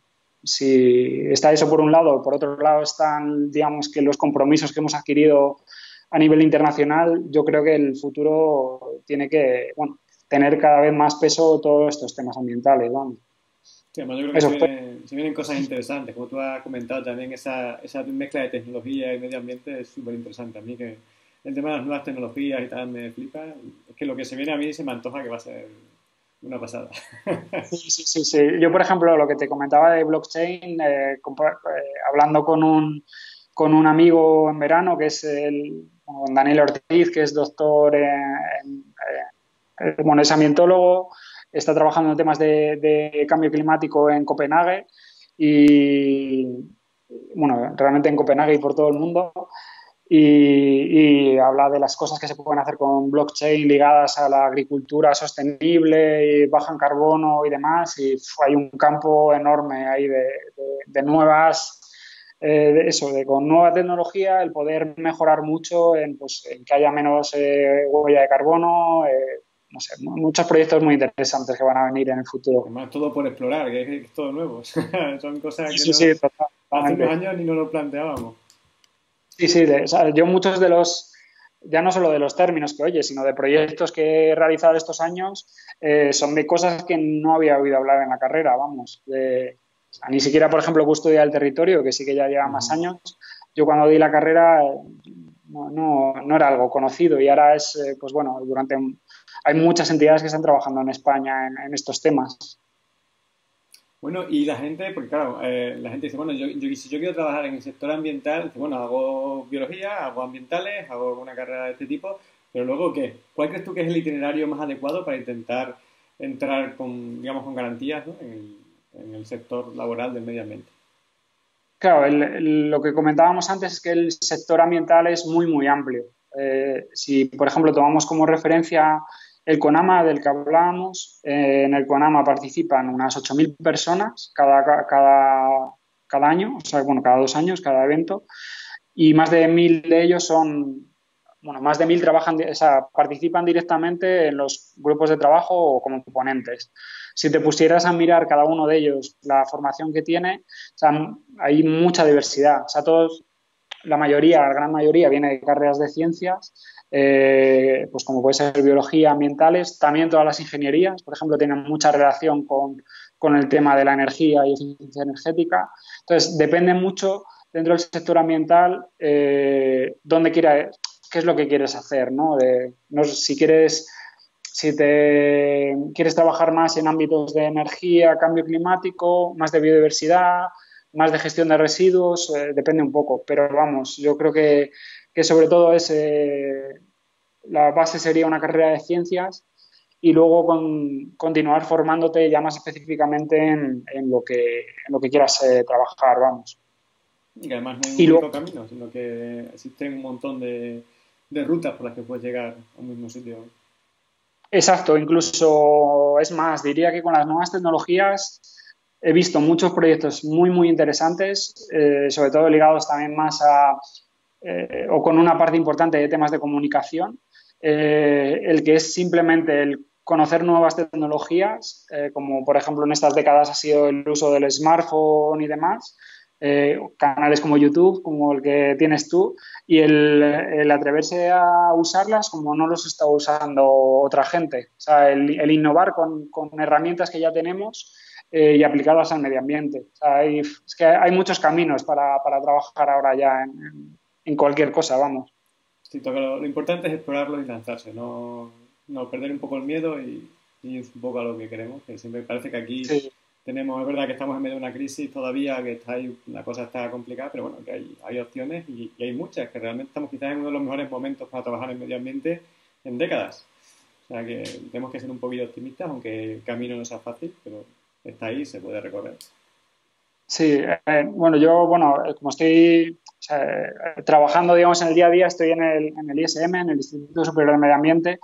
Speaker 2: si está eso por un lado, por otro lado están, digamos, que los compromisos que hemos adquirido a nivel internacional, yo creo que el futuro tiene que, bueno, tener cada vez más peso todos estos temas ambientales, vamos.
Speaker 1: Sí, además yo creo que se vienen, se vienen cosas interesantes, como tú has comentado también, esa, esa mezcla de tecnología y medio ambiente es súper interesante. A mí que el tema de las nuevas tecnologías y tal me flipa. Es que lo que se viene a mí se me antoja que va a ser una pasada.
Speaker 2: Sí, sí, sí, sí. Yo, por ejemplo, lo que te comentaba de blockchain, eh, compa- eh, hablando con un, con un amigo en verano, que es el, bueno, Daniel Ortiz, que es doctor en, en, eh, bueno, es ambientólogo, está trabajando en temas de, de cambio climático en Copenhague y, bueno, realmente en Copenhague y por todo el mundo. Y, y habla de las cosas que se pueden hacer con blockchain ligadas a la agricultura sostenible y baja en carbono y demás. Y uf, hay un campo enorme ahí de, de, de nuevas, eh, de eso, de con nueva tecnología, el poder mejorar mucho en, pues, en que haya menos eh, huella de carbono. Eh, no sé, muchos proyectos muy interesantes que van a venir en el futuro.
Speaker 1: Además, todo por explorar, que es, es todo nuevo. Son cosas
Speaker 2: Sí,
Speaker 1: que
Speaker 2: sí,
Speaker 1: no,
Speaker 2: sí,
Speaker 1: hace unos
Speaker 2: totalmente.
Speaker 1: años ni nos lo planteábamos.
Speaker 2: Sí, sí, de- o sea, yo muchos de los, ya no solo de los términos que oye, sino de proyectos que he realizado estos años, eh, son de cosas que no había oído hablar en la carrera, vamos. De, o sea, ni siquiera, por ejemplo, custodia del territorio, que sí que ya lleva más
Speaker 1: Ujú.
Speaker 2: años. Yo cuando di la carrera eh, no, no, no era algo conocido y ahora es, eh, pues bueno, durante un- hay muchas entidades que están trabajando en España en, en estos temas.
Speaker 1: Bueno, y la gente, porque claro, eh, la gente dice, bueno, yo, yo- si yo quiero trabajar en el sector ambiental, dice, bueno, hago biología, hago ambientales, hago una carrera de este tipo, pero luego, ¿qué? ¿Cuál crees tú que es el itinerario más adecuado para intentar entrar con, digamos, con garantías, ¿no? en el, en el sector laboral del medio ambiente?
Speaker 2: Claro, el- el- lo que comentábamos antes es que el sector ambiental es muy, muy amplio. Eh, si, por ejemplo, tomamos como referencia el CONAMA del que hablábamos, eh, en el CONAMA participan unas ocho mil personas cada, cada, cada año, o sea, bueno, cada dos años, cada evento, y más de mil de ellos son, bueno, más de mil trabajan, o sea, participan directamente en los grupos de trabajo o como ponentes. Si te pusieras a mirar cada uno de ellos la formación que tiene, o sea, hay mucha diversidad. O sea, todos, la mayoría, la gran mayoría viene de carreras de ciencias, eh, pues como puede ser biología, ambientales, también todas las ingenierías, por ejemplo, tienen mucha relación con, con el tema de la energía y eficiencia energética. Entonces, depende mucho dentro del sector ambiental eh, dónde quieras, qué es lo que quieres hacer, ¿no? De, no si quieres si te quieres trabajar más en ámbitos de energía, cambio climático, más de biodiversidad, más de gestión de residuos, eh, depende un poco. Pero vamos, yo creo que, que sobre todo es, eh, la base sería una carrera de ciencias y luego con, continuar formándote ya más específicamente en, en lo, que, en lo que quieras eh, trabajar, vamos.
Speaker 1: Y que además no hay un
Speaker 2: Y luego,
Speaker 1: único camino, sino que existen un montón de, de rutas por las que puedes llegar a un mismo sitio.
Speaker 2: exacto, incluso es más, diría que con las nuevas tecnologías he visto muchos proyectos muy, muy interesantes, eh, sobre todo ligados también más a, eh, o con una parte importante de temas de comunicación, eh, el que es simplemente el conocer nuevas tecnologías, eh, como por ejemplo en estas décadas ha sido el uso del smartphone y demás, eh, canales como YouTube, como el que tienes tú, y el, el, atreverse a usarlas como no los está usando otra gente. O sea, el, el innovar con, con, herramientas que ya tenemos eh, y aplicarlas al medio ambiente. O sea, hay, es que hay muchos caminos para, para trabajar ahora ya en, en, en cualquier cosa, vamos.
Speaker 1: Sí, todo lo, lo importante es explorarlo y lanzarse, no, no perder un poco el miedo y, y es un poco a lo que queremos, que siempre parece que aquí
Speaker 2: Sí.
Speaker 1: tenemos, es verdad que estamos en medio de una crisis todavía, que está ahí, la cosa está complicada, pero bueno, que hay, hay opciones y, y hay muchas, que realmente estamos quizás en uno de los mejores momentos para trabajar en medio ambiente en décadas. O sea que tenemos que ser un poquillo optimistas, aunque el camino no sea fácil, pero está ahí, se puede recorrer.
Speaker 2: Sí, eh, bueno, yo, bueno, eh, como estoy o sea, eh, trabajando, digamos, en el día a día, estoy en el, en el I S M, en el Instituto Superior de Medio Ambiente,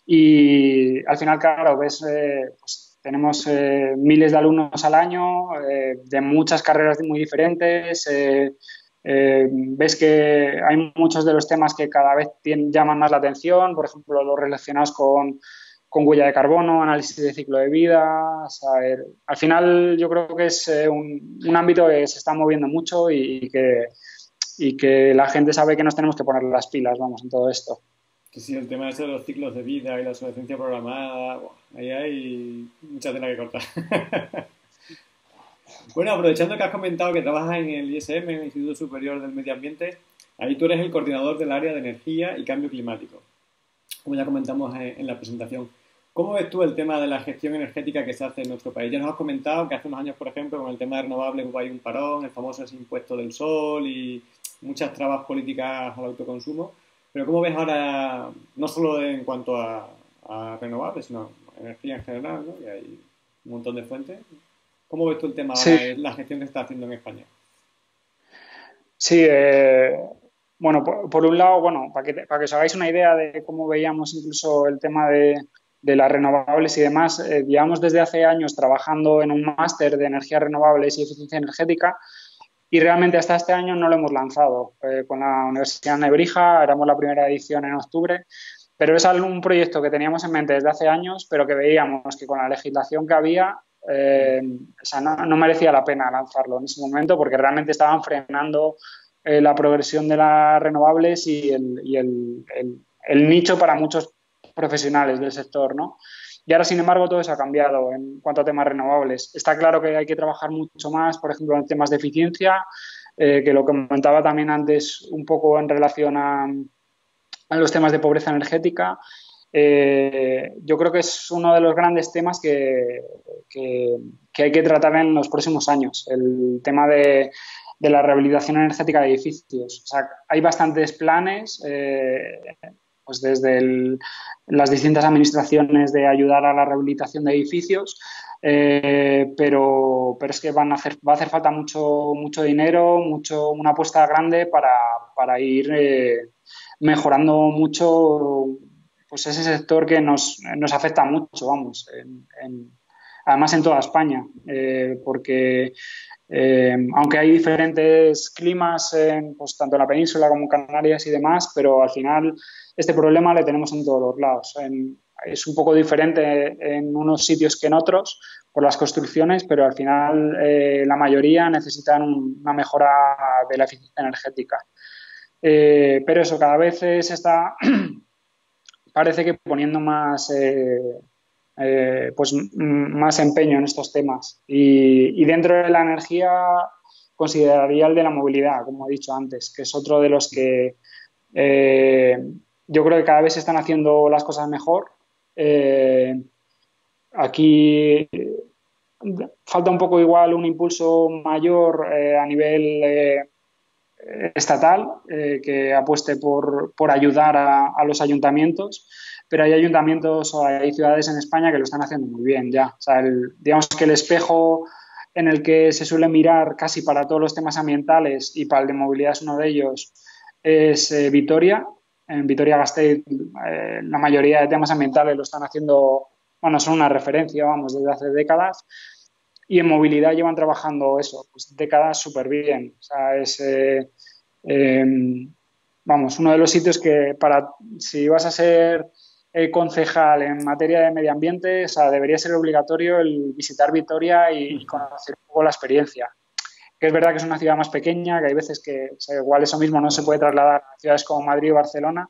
Speaker 2: y al final, claro, ves, eh, pues tenemos eh, miles de alumnos al año, eh, de muchas carreras muy diferentes, eh, eh, ves que hay muchos de los temas que cada vez tienen, llaman más la atención, por ejemplo, los relacionados con con huella de carbono, análisis de ciclo de vida. O sea, el, al final yo creo que es eh, un, un, ámbito que se está moviendo mucho y, y, que, y que la gente sabe que nos tenemos que poner las pilas, vamos, en todo esto.
Speaker 1: Que sí, el tema ese de los ciclos de vida y la obsolescencia programada, buah, ahí hay mucha tela que cortar. Bueno, aprovechando que has comentado que trabajas en el I S M, en el Instituto Superior del Medio Ambiente, Ahí tú eres el coordinador del área de energía y cambio climático, como ya comentamos en, en la presentación. ¿Cómo ves tú el tema de la gestión energética que se hace en nuestro país? Ya nos has comentado que hace unos años, por ejemplo, con el tema de renovables hubo ahí un parón, el famoso ese impuesto del sol y muchas trabas políticas al autoconsumo. Pero ¿cómo ves ahora, no solo en cuanto a, a renovables, sino energía en general, ¿no? Y hay un montón de fuentes. ¿Cómo ves tú el tema ahora
Speaker 2: Sí,
Speaker 1: de la gestión que se está haciendo en España?
Speaker 2: sí. Eh, bueno, por, por un lado, bueno, para que, te- para que os hagáis una idea de cómo veíamos incluso el tema de, de las renovables y demás, eh, llevamos desde hace años trabajando en un máster de energías renovables y eficiencia energética y realmente hasta este año no lo hemos lanzado. Eh, con la Universidad de Nebrija, éramos la primera edición en octubre, pero es un proyecto que teníamos en mente desde hace años, pero que veíamos que con la legislación que había, eh, o sea, no, no merecía la pena lanzarlo en ese momento porque realmente estaban frenando eh, la progresión de las renovables y el, y el, el, el nicho para muchos profesionales del sector, ¿no? Y ahora, sin embargo, todo eso ha cambiado en cuanto a temas renovables. Está claro que hay que trabajar mucho más, por ejemplo, en temas de eficiencia, eh, que lo que comentaba también antes un poco en relación a, a los temas de pobreza energética. Eh, yo creo que es uno de los grandes temas que, que, que hay que tratar en los próximos años, el tema de, de la rehabilitación energética de edificios. O sea, hay bastantes planes, eh, pues desde el, las distintas administraciones de ayudar a la rehabilitación de edificios, eh, pero, pero es que van a hacer, va a hacer falta mucho, mucho dinero, mucho, una apuesta grande para, para ir eh, mejorando mucho pues ese sector que nos, nos afecta mucho, vamos, en, en, además en toda España, eh, porque eh, aunque hay diferentes climas en, pues, tanto en la península como en Canarias y demás, pero al final este problema le tenemos en todos los lados. En, es un poco diferente en unos sitios que en otros por las construcciones, pero al final eh, la mayoría necesitan un, una mejora de la eficiencia energética. Eh, pero eso, cada vez se está, parece que poniendo más, eh, eh, pues, más empeño en estos temas. Y, y dentro de la energía consideraría el de la movilidad, como he dicho antes, que es otro de los que eh, yo creo que cada vez se están haciendo las cosas mejor. Eh, aquí falta un poco igual un impulso mayor eh, a nivel eh, estatal eh, que apueste por, por ayudar a, a, los ayuntamientos, pero hay ayuntamientos o hay ciudades en España que lo están haciendo muy bien ya. O sea, el, digamos que el espejo en el que se suele mirar casi para todos los temas ambientales y para el de movilidad es uno de ellos, es eh, Vitoria. En Vitoria-Gasteiz eh, la mayoría de temas ambientales lo están haciendo, bueno, son una referencia, vamos, desde hace décadas. Y en movilidad llevan trabajando eso, pues décadas súper bien. O sea, es, eh, eh, vamos, uno de los sitios que para, si vas a ser eh, concejal en materia de medio ambiente, o sea, debería ser obligatorio el visitar Vitoria y, y conocer un poco la experiencia. Que es verdad que es una ciudad más pequeña, que hay veces que, o sea, igual eso mismo no se puede trasladar a ciudades como Madrid o Barcelona,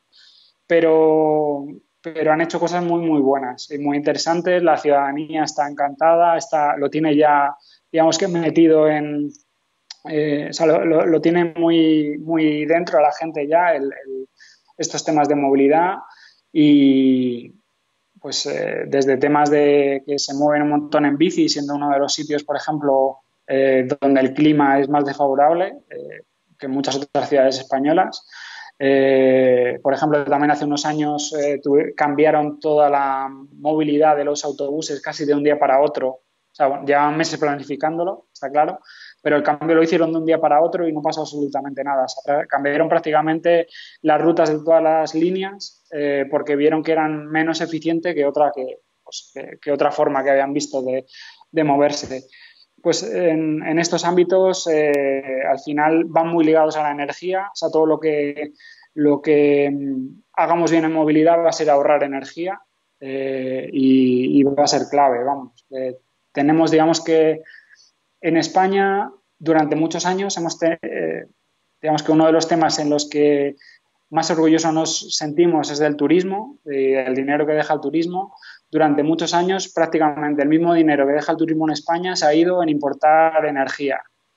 Speaker 2: pero, pero han hecho cosas muy, muy buenas y muy interesantes. La ciudadanía está encantada, está, lo tiene ya, digamos que metido en, eh, o sea, lo, lo, lo, tiene muy, muy dentro a la gente ya, el, el, estos temas de movilidad y pues eh, desde temas de que se mueven un montón en bici, siendo uno de los sitios, por ejemplo, eh, donde el clima es más desfavorable eh, que en muchas otras ciudades españolas. Eh, por ejemplo, también hace unos años eh, tuve, cambiaron toda la movilidad de los autobuses casi de un día para otro. O sea, bueno, llevaban meses planificándolo, está claro, pero el cambio lo hicieron de un día para otro y no pasó absolutamente nada. O sea, cambiaron prácticamente las rutas de todas las líneas eh, porque vieron que eran menos eficientes que otra, que, pues, que, que otra forma que habían visto de, de moverse. Pues en, en estos ámbitos eh, al final van muy ligados a la energía, o sea, todo lo que, lo que hagamos bien en movilidad va a ser ahorrar energía eh, y, y va a ser clave, vamos. Eh, tenemos, digamos que en España durante muchos años hemos, te, eh, digamos que uno de los temas en los que más orgullosos nos sentimos es del turismo, del dinero que deja el turismo. Durante muchos años prácticamente el mismo dinero que deja el turismo en España se ha ido en importar energía.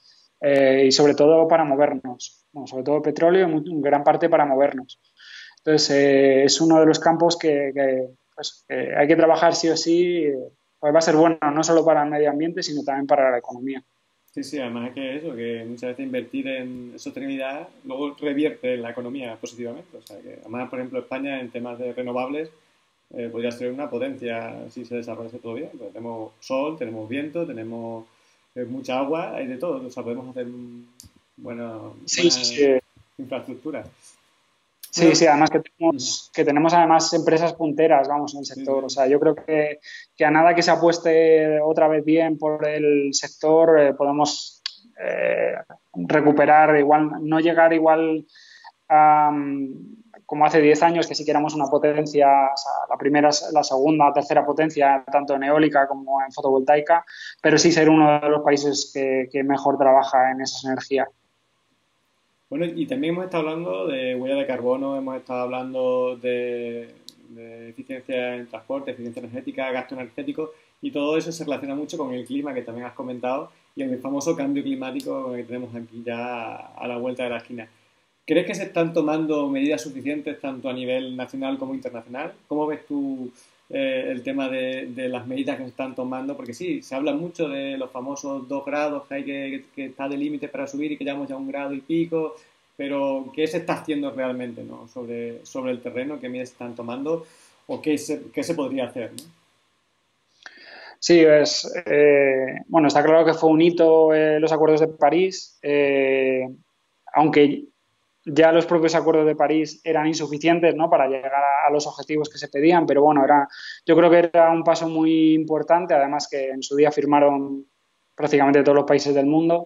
Speaker 2: eh, y sobre todo para movernos. Bueno, sobre todo petróleo y en gran parte para movernos. Entonces, eh, es uno de los campos que, que, pues, que hay que trabajar sí o sí, eh, pues va a ser bueno no solo para el medio ambiente, sino también para la economía.
Speaker 1: Sí, sí, además es que eso, que muchas veces invertir en sostenibilidad luego revierte en la economía positivamente. O sea, que además, por ejemplo, España en temas de renovables eh, podría ser una potencia si se desarrollase todo bien. Pues tenemos sol, tenemos viento, tenemos eh, mucha agua, hay de todo. O sea, podemos hacer mm, buena,
Speaker 2: Sí,
Speaker 1: buena
Speaker 2: sí, sí.
Speaker 1: infraestructura.
Speaker 2: Sí,
Speaker 1: Bueno,
Speaker 2: sí, además que
Speaker 1: mm,
Speaker 2: tenemos, que tenemos además empresas punteras, vamos, en el
Speaker 1: sí,
Speaker 2: sector. O
Speaker 1: sí.
Speaker 2: sea, yo creo que, que a nada que se apueste otra vez bien por el sector, eh, podemos eh, recuperar igual, no llegar igual a, como hace diez años, que sí que éramos una potencia, o sea, la primera, la segunda, tercera potencia, tanto en eólica como en fotovoltaica, pero sí ser uno de los países que, que mejor trabaja en esas energías.
Speaker 1: Bueno, y también hemos estado hablando de huella de carbono, hemos estado hablando de, de eficiencia en transporte, eficiencia energética, gasto energético, y todo eso se relaciona mucho con el clima, que también has comentado, y el famoso cambio climático que tenemos aquí ya a la vuelta de la esquina. ¿Crees que se están tomando medidas suficientes tanto a nivel nacional como internacional? ¿Cómo ves tú eh, el tema de, de, las medidas que se están tomando? Porque sí, se habla mucho de los famosos dos grados que hay que, que está de límite para subir y que llevamos ya un grado y pico, pero ¿qué se está haciendo realmente, ¿no? sobre, sobre el terreno? ¿Qué medidas se están tomando? ¿O qué se, qué se podría hacer? ¿No?
Speaker 2: Sí, es, eh, bueno, está claro que fue un hito eh, los acuerdos de París, eh, aunque ya los propios acuerdos de París eran insuficientes, ¿no? Para llegar a, a, los objetivos que se pedían, pero bueno, era, yo creo que era un paso muy importante, además que en su día firmaron prácticamente todos los países del mundo,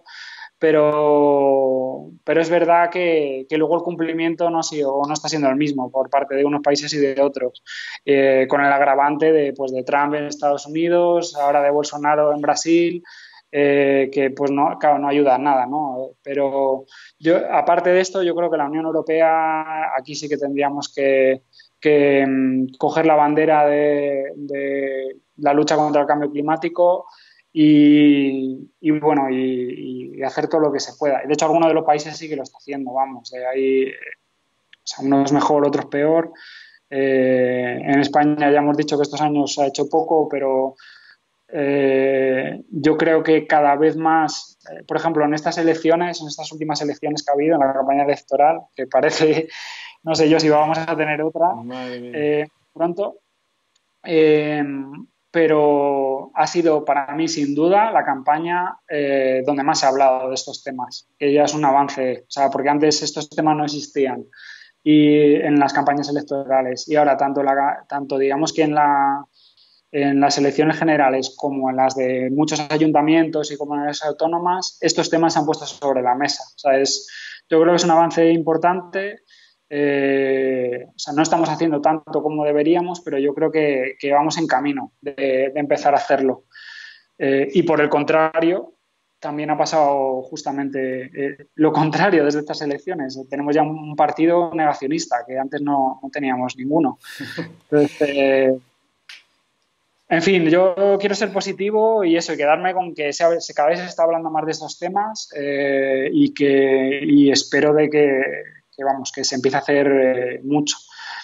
Speaker 2: pero, pero es verdad que, que luego el cumplimiento no, ha sido, no está siendo el mismo por parte de unos países y de otros, eh, con el agravante de, pues, de Trump en Estados Unidos, ahora de Bolsonaro en Brasil, eh, que pues no, claro, no ayuda a nada, ¿no? Pero yo, aparte de esto, yo creo que la Unión Europea aquí sí que tendríamos que, que um, coger la bandera de, de la lucha contra el cambio climático y, y bueno, y, y, hacer todo lo que se pueda. De hecho, algunos de los países sí que lo está haciendo, vamos, de ahí, o sea, unos mejor, otros peor. Eh, en España ya hemos dicho que estos años se ha hecho poco, pero eh, yo creo que cada vez más, eh, por ejemplo, en estas elecciones, en estas últimas elecciones que ha habido, en la campaña electoral, que parece, no sé yo si vamos a tener otra
Speaker 1: Madre mía.
Speaker 2: eh, pronto, eh, pero ha sido para mí sin duda la campaña eh, donde más se ha hablado de estos temas, que ya es un avance, o sea, porque antes estos temas no existían y en las campañas electorales y ahora tanto, la, tanto digamos que en, la, en las elecciones generales como en las de muchos ayuntamientos y comunidades autónomas, estos temas se han puesto sobre la mesa. O sea, es, yo creo que es un avance importante. Eh, o sea, no estamos haciendo tanto como deberíamos, pero yo creo que, que vamos en camino de, de empezar a hacerlo. Eh, y por el contrario, también ha pasado justamente eh, lo contrario desde estas elecciones. Tenemos ya un partido negacionista, que antes no, no teníamos ninguno. Entonces, eh, en fin, yo quiero ser positivo y eso, y quedarme con que se, se cada vez se está hablando más de estos temas eh, y que y espero de que, que, vamos, que se empiece a hacer eh, mucho.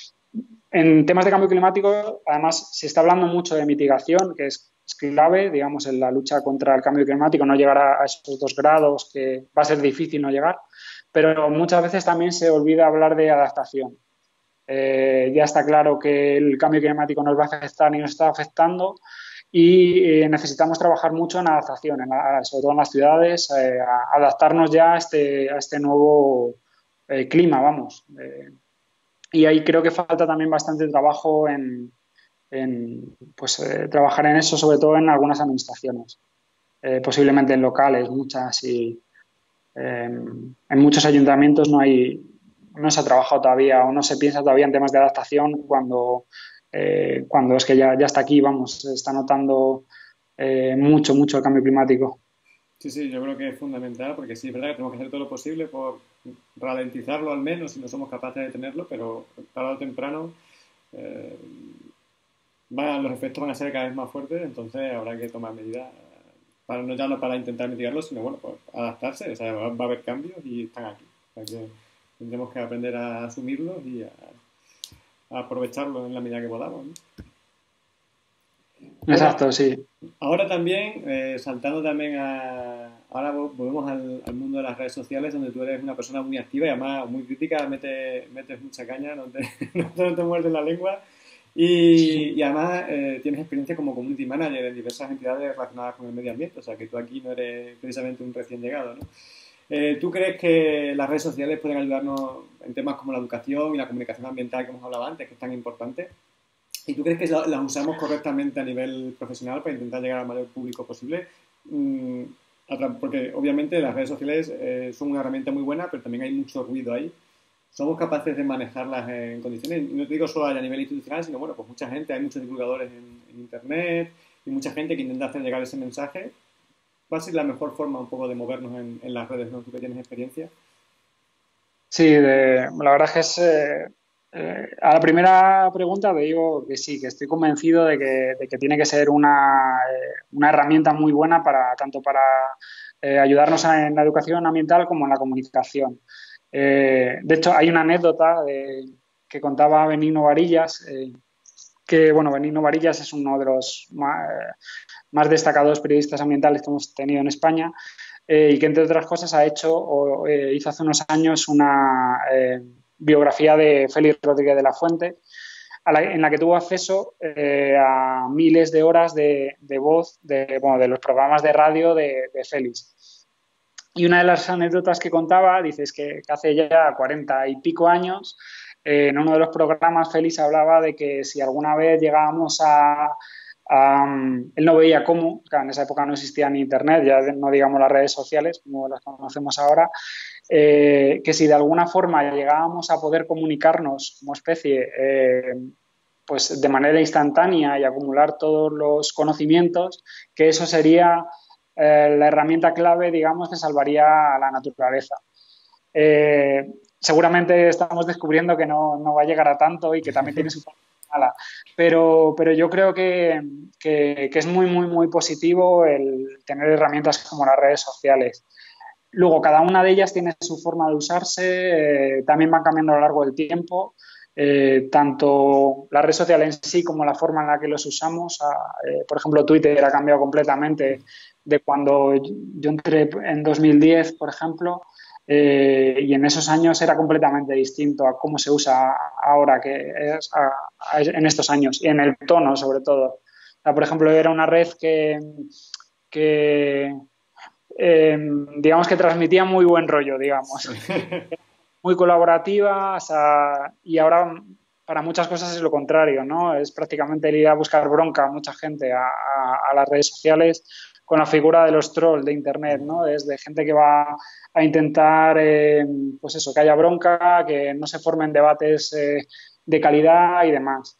Speaker 2: En temas de cambio climático, además, se está hablando mucho de mitigación, que es, es clave, digamos, en la lucha contra el cambio climático, no llegar a, a esos dos grados, que va a ser difícil no llegar, pero muchas veces también se olvida hablar de adaptación. Eh, ya está claro que el cambio climático nos va a afectar y nos está afectando y eh, necesitamos trabajar mucho en adaptación, en la, sobre todo en las ciudades, eh, a adaptarnos ya a este, a este nuevo eh, clima, vamos. Eh, y ahí creo que falta también bastante trabajo en, en pues, eh, trabajar en eso, sobre todo en algunas administraciones, eh, posiblemente en locales, muchas, y eh, en muchos ayuntamientos no hay, no se ha trabajado todavía o no se piensa todavía en temas de adaptación cuando, eh, cuando es que ya, ya está aquí, vamos, se está notando eh, mucho, mucho el cambio climático.
Speaker 1: Sí, sí, yo creo que es fundamental porque sí, es verdad que tenemos que hacer todo lo posible por ralentizarlo al menos si no somos capaces de detenerlo, pero tarde o temprano eh, van, los efectos van a ser cada vez más fuertes, entonces habrá que tomar medidas para no ya no para intentar mitigarlo, sino bueno, pues adaptarse, o sea, va, va a haber cambios y están aquí. O sea que tendremos que aprender a asumirlos y a, a aprovecharlos en la medida que podamos, ¿no? Bueno,
Speaker 2: Exacto, sí.
Speaker 1: ahora también, eh, saltando también a... Ahora volvemos al, al, mundo de las redes sociales, donde tú eres una persona muy activa y además muy crítica, metes, metes mucha caña, no te, no te muerdes la lengua. Y, y además eh, tienes experiencia como community manager en diversas entidades relacionadas con el medio ambiente, o sea que tú aquí no eres precisamente un recién llegado, ¿no? Eh, ¿Tú crees que las redes sociales pueden ayudarnos en temas como la educación y la comunicación ambiental que hemos hablado antes, que es tan importante? ¿Y tú crees que las usamos correctamente a nivel profesional para intentar llegar al mayor público posible? Mm, porque obviamente las redes sociales eh, son una herramienta muy buena, pero también hay mucho ruido ahí. ¿Somos capaces de manejarlas en condiciones? Y no te digo solo a nivel institucional, sino bueno, pues mucha gente, hay muchos divulgadores en, en Internet y mucha gente que intenta hacer llegar ese mensaje. ¿Cuál es la mejor forma un poco de movernos en, en las redes, ¿no? ¿Tú que tienes experiencia?
Speaker 2: Sí, de- la verdad es que es, eh, eh, a la primera pregunta te digo que sí, que estoy convencido de que, de que tiene que ser una, eh, una herramienta muy buena para tanto para eh, ayudarnos a- en la educación ambiental como en la comunicación. Eh, de hecho, hay una anécdota de- que contaba Benigno Varillas, eh, que bueno, Benigno Varillas es uno de los más, más destacados periodistas ambientales que hemos tenido en España, eh, y que entre otras cosas ha hecho o eh, hizo hace unos años una eh, biografía de Félix Rodríguez de la Fuente, a la, en la que tuvo acceso eh, a miles de horas de, de voz de, bueno, de los programas de radio de, de Félix. Y una de las anécdotas que contaba, dices que, que hace ya cuarenta y pico años, eh, en uno de los programas Félix hablaba de que si alguna vez llegábamos a, Um, él no veía cómo, claro, en esa época no existía ni internet, ya no digamos las redes sociales como las conocemos ahora, eh, que si de alguna forma llegábamos a poder comunicarnos como especie eh, pues de manera instantánea y acumular todos los conocimientos, que eso sería eh, la herramienta clave, digamos, que salvaría a la naturaleza. Eh, seguramente estamos descubriendo que no, no, va a llegar a tanto y que también tiene su parte mala, pero, pero yo creo que, que, que es muy, muy, muy positivo el tener herramientas como las redes sociales. Luego, cada una de ellas tiene su forma de usarse, eh, también van cambiando a lo largo del tiempo, eh, tanto la red social en sí como la forma en la que los usamos. A, eh, por ejemplo, Twitter ha cambiado completamente de cuando yo entré en dos mil diez, por ejemplo, eh, y en esos años era completamente distinto a cómo se usa ahora, que es a, a, en estos años, y en el tono sobre todo. O sea, por ejemplo, era una red que, que eh, digamos que transmitía muy buen rollo, digamos. Muy colaborativa, o sea, y ahora para muchas cosas es lo contrario, ¿no? Es prácticamente el ir a buscar bronca a mucha gente a, a, a las redes sociales con la figura de los trolls de Internet, ¿no? Es de gente que va a intentar, eh, pues eso, que haya bronca, que no se formen debates eh, de calidad y demás.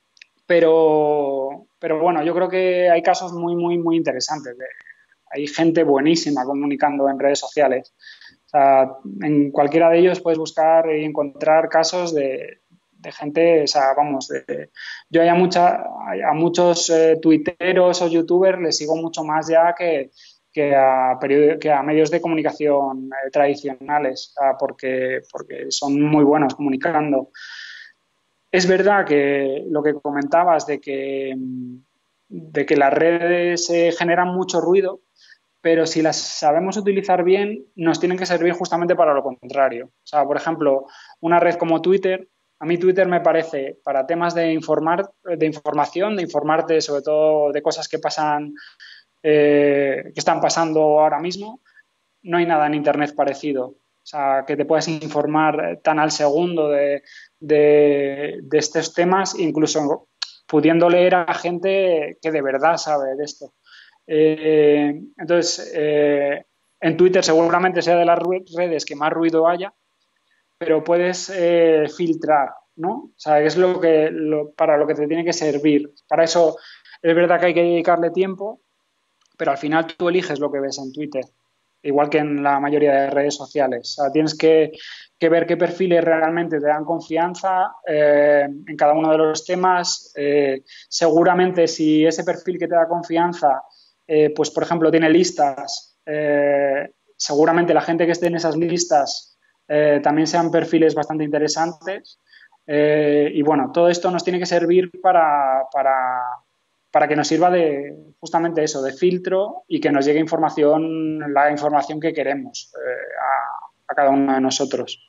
Speaker 2: Pero, pero bueno, yo creo que hay casos muy, muy, muy interesantes. De, hay gente buenísima comunicando en redes sociales. O sea, en cualquiera de ellos puedes buscar y encontrar casos de, de gente, o sea, vamos, de, yo hay a, mucha, a muchos eh, tuiteros o youtubers les sigo mucho más ya que, que, a, que a medios de comunicación eh, tradicionales, o sea, porque, porque son muy buenos comunicando. Es verdad que lo que comentabas de que, de que las redes eh, generan mucho ruido, pero si las sabemos utilizar bien, nos tienen que servir justamente para lo contrario. O sea, por ejemplo, una red como Twitter, a mí Twitter me parece para temas de informar, de información, de informarte sobre todo de cosas que pasan, eh, que están pasando ahora mismo, no hay nada en Internet parecido. O sea, que te puedas informar tan al segundo de, de, de estos temas, incluso pudiendo leer a gente que de verdad sabe de esto. Eh, entonces, eh, en Twitter seguramente sea de las redes que más ruido haya, pero puedes eh, filtrar, ¿no? O sea, es lo que, lo, para lo que te tiene que servir. Para eso es verdad que hay que dedicarle tiempo, pero al final tú eliges lo que ves en Twitter, igual que en la mayoría de redes sociales. O sea, tienes que, que ver qué perfiles realmente te dan confianza eh, en cada uno de los temas. Eh, seguramente si ese perfil que te da confianza eh, pues por ejemplo tiene listas, eh, seguramente la gente que esté en esas listas eh, también sean perfiles bastante interesantes. Eh, y bueno, todo esto nos tiene que servir para, para, para que nos sirva de justamente eso, de filtro y que nos llegue información, la información que queremos eh, a, a cada uno de nosotros.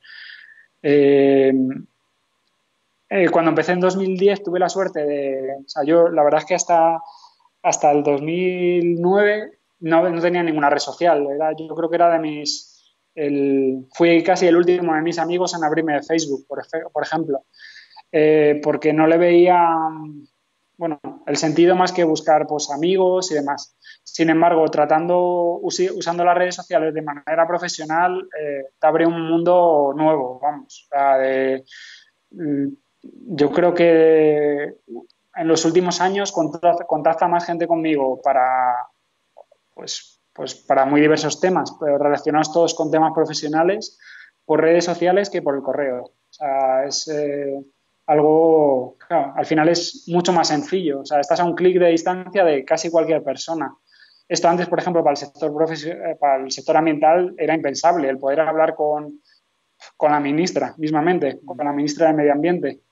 Speaker 2: Eh, eh, cuando empecé en dos mil diez tuve la suerte de, o sea, yo la verdad es que hasta, hasta el dos mil nueve no, no tenía ninguna red social, era, yo creo que era de mis, el, fui casi el último de mis amigos en abrirme Facebook, por, por ejemplo, eh, porque no le veía, bueno, el sentido más que buscar pues amigos y demás. Sin embargo, tratando, usando las redes sociales de manera profesional, eh, te abre un mundo nuevo, vamos, o sea, de, yo creo que en los últimos años contacta, contacta más gente conmigo para, pues, pues para muy diversos temas, pero relacionados todos con temas profesionales por redes sociales que por el correo. O sea, es eh, algo, claro, al final es mucho más sencillo. O sea, estás a un clic de distancia de casi cualquier persona. Esto antes, por ejemplo, para el sector para el sector ambiental era impensable, el poder hablar con, con la ministra mismamente, con la ministra de Medio Ambiente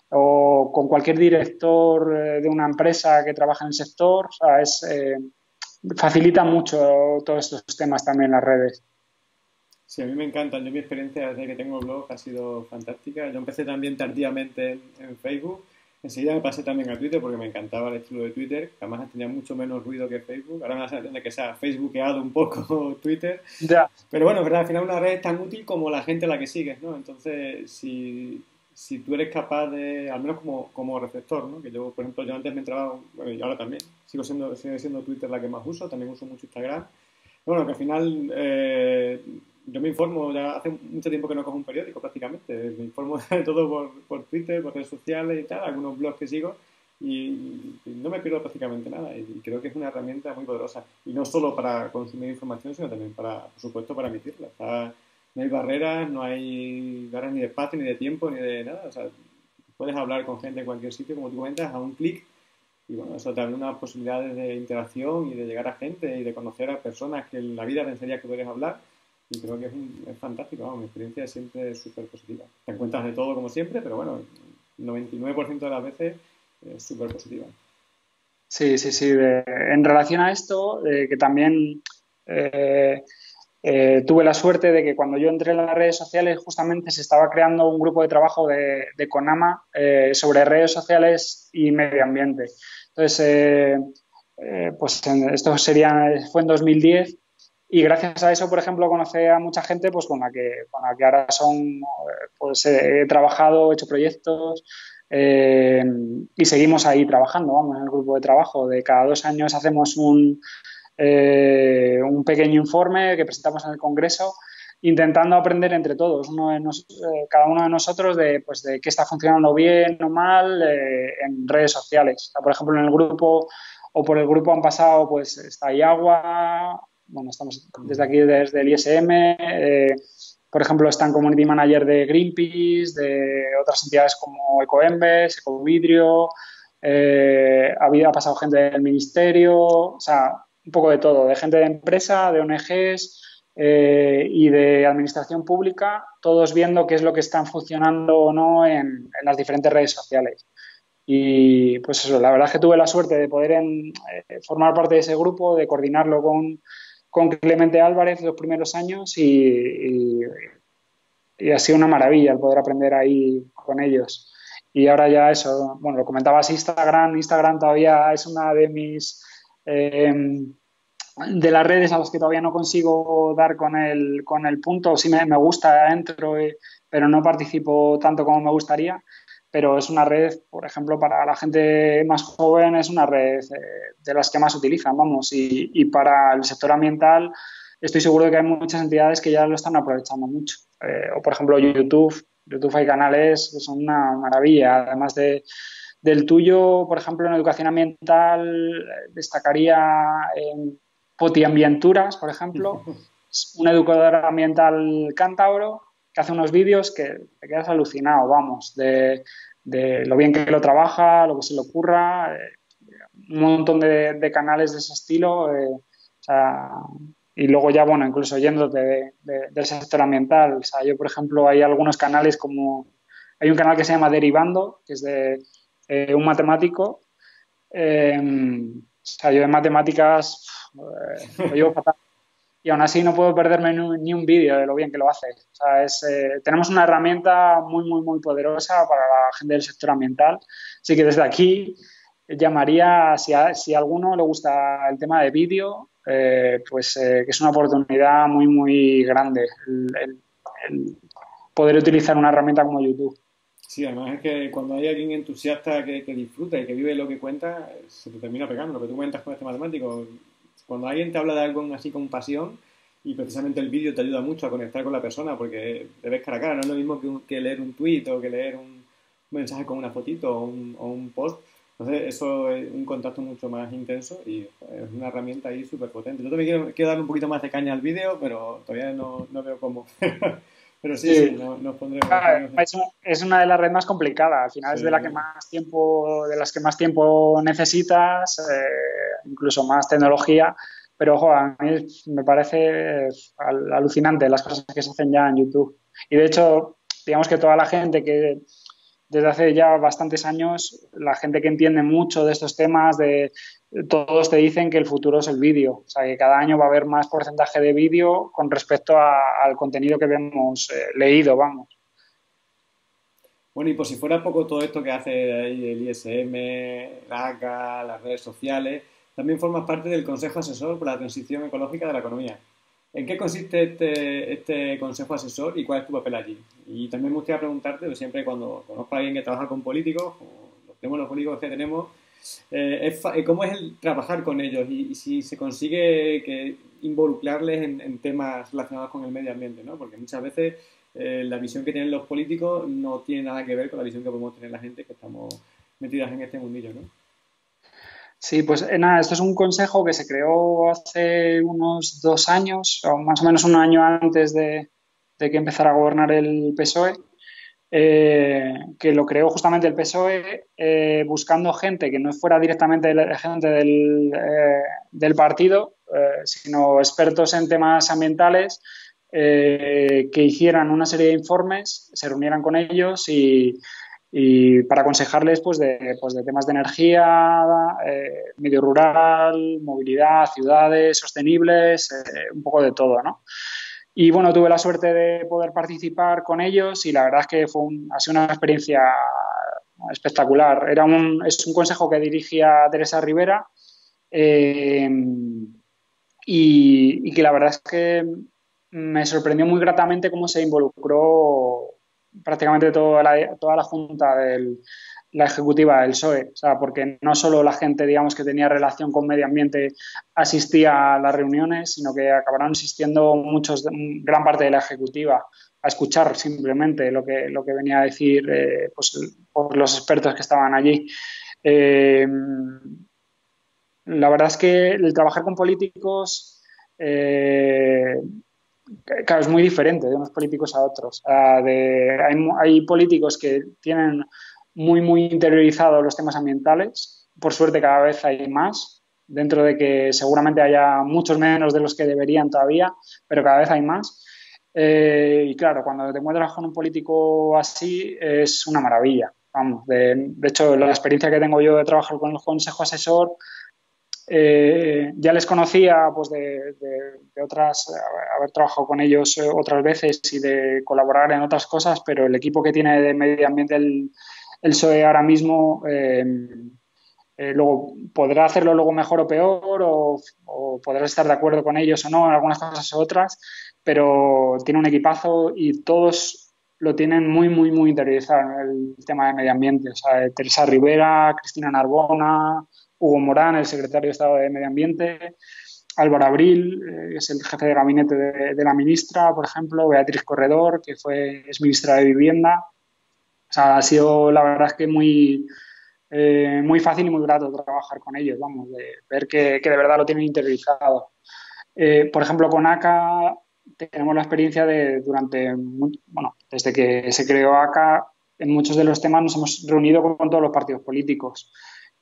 Speaker 2: o con cualquier director de una empresa que trabaja en el sector. O sea, es, eh, facilita mucho todos estos temas también las redes.
Speaker 1: Sí, a mí me encantan. Yo mi experiencia desde que tengo blog ha sido fantástica. Yo empecé también tardíamente en, en Facebook. Enseguida me pasé también a Twitter porque me encantaba el estilo de Twitter, que además tenía mucho menos ruido que Facebook. Ahora me da la sensación de que se ha facebookeado un poco Twitter.
Speaker 2: Ya.
Speaker 1: Pero bueno, es verdad, al final una red es tan útil como la gente a la que sigues, ¿no? Entonces, si, si tú eres capaz de, al menos como, como receptor, ¿no? Que yo, por ejemplo, yo antes me entraba, bueno, y ahora también, sigo siendo, sigue siendo Twitter la que más uso, también uso mucho Instagram. Bueno, que al final eh, yo me informo, ya hace mucho tiempo que no cojo un periódico prácticamente, me informo de todo por, por Twitter, por redes sociales y tal, algunos blogs que sigo y, y no me pierdo prácticamente nada y creo que es una herramienta muy poderosa y no solo para consumir información, sino también para, por supuesto, para emitirla. O sea, no hay barreras, no hay barreras ni de espacio, ni de tiempo, ni de nada, o sea, puedes hablar con gente en cualquier sitio, como tú comentas, a un clic. Y bueno, eso te abre unas posibilidades de interacción y de llegar a gente y de conocer a personas que en la vida pensarías que puedes hablar. Y creo que es, un, es fantástico, vamos, mi experiencia es siempre súper positiva. Te encuentras de todo como siempre, pero bueno, el noventa y nueve por ciento de las veces es súper positiva.
Speaker 2: Sí, sí, sí. De, en relación a esto, eh, que también eh, eh, tuve la suerte de que cuando yo entré en las redes sociales justamente se estaba creando un grupo de trabajo de, de CONAMA eh, sobre redes sociales y medio ambiente. Entonces, eh, eh, pues en, esto sería, fue en dos mil diez y gracias a eso, por ejemplo, conocí a mucha gente pues con la que, con la que ahora son, pues he trabajado, he hecho proyectos eh, y seguimos ahí trabajando, vamos, en el grupo de trabajo. De cada dos años hacemos un eh, un pequeño informe que presentamos en el Congreso, intentando aprender entre todos, uno de nos, eh, cada uno de nosotros, de, pues, de qué está funcionando bien o mal eh, en redes sociales. O sea, por ejemplo, en el grupo o por el grupo han pasado, pues está IAGUA, bueno, estamos desde aquí, desde el I S M, eh, por ejemplo, están Community Manager de Greenpeace, de otras entidades como Ecoembes, Ecovidrio, eh, había pasado gente del ministerio, o sea, un poco de todo, de gente de empresa, de O N Ges eh, y de administración pública, todos viendo qué es lo que están funcionando o no en, en las diferentes redes sociales. Y pues eso, la verdad es que tuve la suerte de poder en, eh, formar parte de ese grupo, de coordinarlo con, con Clemente Álvarez los primeros años y, y, y ha sido una maravilla el poder aprender ahí con ellos. Y ahora ya eso, bueno, lo comentabas Instagram, Instagram todavía es una de mis... Eh, de las redes a las que todavía no consigo dar con el, con el punto, sí me, me gusta, entro, eh, pero no participo tanto como me gustaría, pero es una red, por ejemplo, para la gente más joven es una red eh, de las que más utilizan, vamos, y, y para el sector ambiental estoy seguro de que hay muchas entidades que ya lo están aprovechando mucho. Eh, o, por ejemplo, YouTube, YouTube hay canales que son una maravilla, además de del tuyo, por ejemplo, en educación ambiental, destacaría en Potiambienturas, por ejemplo, es una educadora ambiental cántabro que hace unos vídeos que te quedas alucinado, vamos, de, de lo bien que lo trabaja, lo que se le ocurra. Eh, un montón de, de canales de ese estilo. Eh, o sea, y luego ya, bueno, incluso yéndote de, de, del sector ambiental. O sea, yo, por ejemplo, hay algunos canales como... Hay un canal que se llama Derivando, que es de eh, un matemático. Eh, o sea, yo en matemáticas eh, lo llevo fatal y aún así no puedo perderme ni un, ni un vídeo de lo bien que lo hace. O sea, es, eh, tenemos una herramienta muy, muy, muy poderosa para la gente del sector ambiental. Así que desde aquí llamaría, si a, si a alguno le gusta el tema de vídeo, eh, pues eh, que es una oportunidad muy, muy grande el, el, el poder utilizar una herramienta como YouTube.
Speaker 1: Sí, además es que cuando hay alguien entusiasta que, que disfruta y que vive lo que cuenta, se te termina pegando. Lo que tú cuentas con este matemático, cuando alguien te habla de algo así con pasión, y precisamente el vídeo te ayuda mucho a conectar con la persona porque te ves cara a cara, no es lo mismo que, un- que leer un tuit o que leer un mensaje con una fotito o un, o un post. Entonces, eso es un contacto mucho más intenso y joder, es una herramienta ahí súper potente. Yo también quiero, quiero darle un poquito más de caña al vídeo, pero todavía no, no veo cómo. Pero sí, sí,
Speaker 2: Sí,
Speaker 1: no- nos pondremos, nos
Speaker 2: ah,
Speaker 1: pondremos.
Speaker 2: es, un- es una de las redes más complicadas. Al final
Speaker 1: Sí,
Speaker 2: es de la que más tiempo, de las que más tiempo necesitas, eh, incluso más tecnología. Pero ojo, a mí es- me parece eh, al- alucinante las cosas que se hacen ya en YouTube. Y de hecho, digamos que toda la gente que desde hace ya bastantes años, la gente que entiende mucho de estos temas, de todos te dicen que el futuro es el vídeo. O sea, que cada año va a haber más porcentaje de vídeo con respecto a- al contenido que vemos eh, leído, vamos.
Speaker 1: bueno, y por si fuera poco todo esto que hace ahí el I S M, la A C A, las redes sociales, también formas parte del Consejo Asesor para la Transición Ecológica de la Economía. ¿En qué consiste este, este Consejo Asesor y cuál es tu papel allí? Y también me gustaría preguntarte, pues, siempre cuando conozco a alguien que trabaja con políticos, como los tenemos los políticos que tenemos, eh, es fa- eh, ¿cómo es el trabajar con ellos y, y si se consigue que involucrarles en, en temas relacionados con el medio ambiente, ¿no? Porque muchas veces eh, la visión que tienen los políticos no tiene nada que ver con la visión que podemos tener la gente que estamos metidas en este mundillo, ¿no?
Speaker 2: Sí, pues eh, nada, esto es un consejo que se creó hace unos dos años, o más o menos un año antes de, de que empezara a gobernar el P S O E, eh, que lo creó justamente el P S O E eh, buscando gente que no fuera directamente la- gente del, eh, del partido, eh, sino expertos en temas ambientales, eh, que hicieran una serie de informes, se reunieran con ellos y, y para aconsejarles pues de, pues de temas de energía, eh, medio rural, movilidad, ciudades sostenibles, eh, un poco de todo, ¿no? Y bueno, tuve la suerte de poder participar con ellos y la verdad es que fue un, ha sido una experiencia espectacular. Era un, es un consejo que dirigía Teresa Rivera, eh, y, y que la verdad es que me sorprendió muy gratamente cómo se involucró prácticamente toda la, toda la junta de la ejecutiva del P S O E, o sea, porque no solo la gente, digamos, que tenía relación con medio ambiente asistía a las reuniones, sino que acabaron asistiendo muchos, gran parte de la ejecutiva a escuchar simplemente lo que, lo que venía a decir eh, pues, por los expertos que estaban allí. Eh, la verdad es que el trabajar con políticos, eh, claro, es muy diferente de unos políticos a otros. Uh, de, hay, hay políticos que tienen muy, muy interiorizados los temas ambientales. Por suerte cada vez hay más, dentro de que seguramente haya muchos menos de los que deberían todavía, pero cada vez hay más. Eh, y claro, cuando te encuentras con un político así es una maravilla. Vamos, de, de hecho, la experiencia que tengo yo de trabajar con el Consejo Asesor, eh, ya les conocía pues de, de, de otras, haber trabajado con ellos otras veces y de colaborar en otras cosas, pero el equipo que tiene de medio ambiente el, el P S O E ahora mismo, eh, eh, luego podrá hacerlo luego mejor o peor, o, o podrás estar de acuerdo con ellos o no en algunas cosas u otras, pero tiene un equipazo y todos lo tienen muy, muy, muy interiorizado en el tema de medio ambiente. O sea, Teresa Rivera, Cristina Narbona, Hugo Morán, el secretario de Estado de Medio Ambiente, Álvaro Abril, eh, es el jefe de gabinete de, de la ministra, por ejemplo, Beatriz Corredor, que fue, es ministra de Vivienda. O sea, ha sido, la verdad es que muy, eh, muy fácil y muy grato trabajar con ellos, vamos, de ver que, que de verdad lo tienen interiorizado. Eh, por ejemplo, con A C A tenemos la experiencia de durante, bueno, desde que se creó A C A, en muchos de los temas nos hemos reunido con, con todos los partidos políticos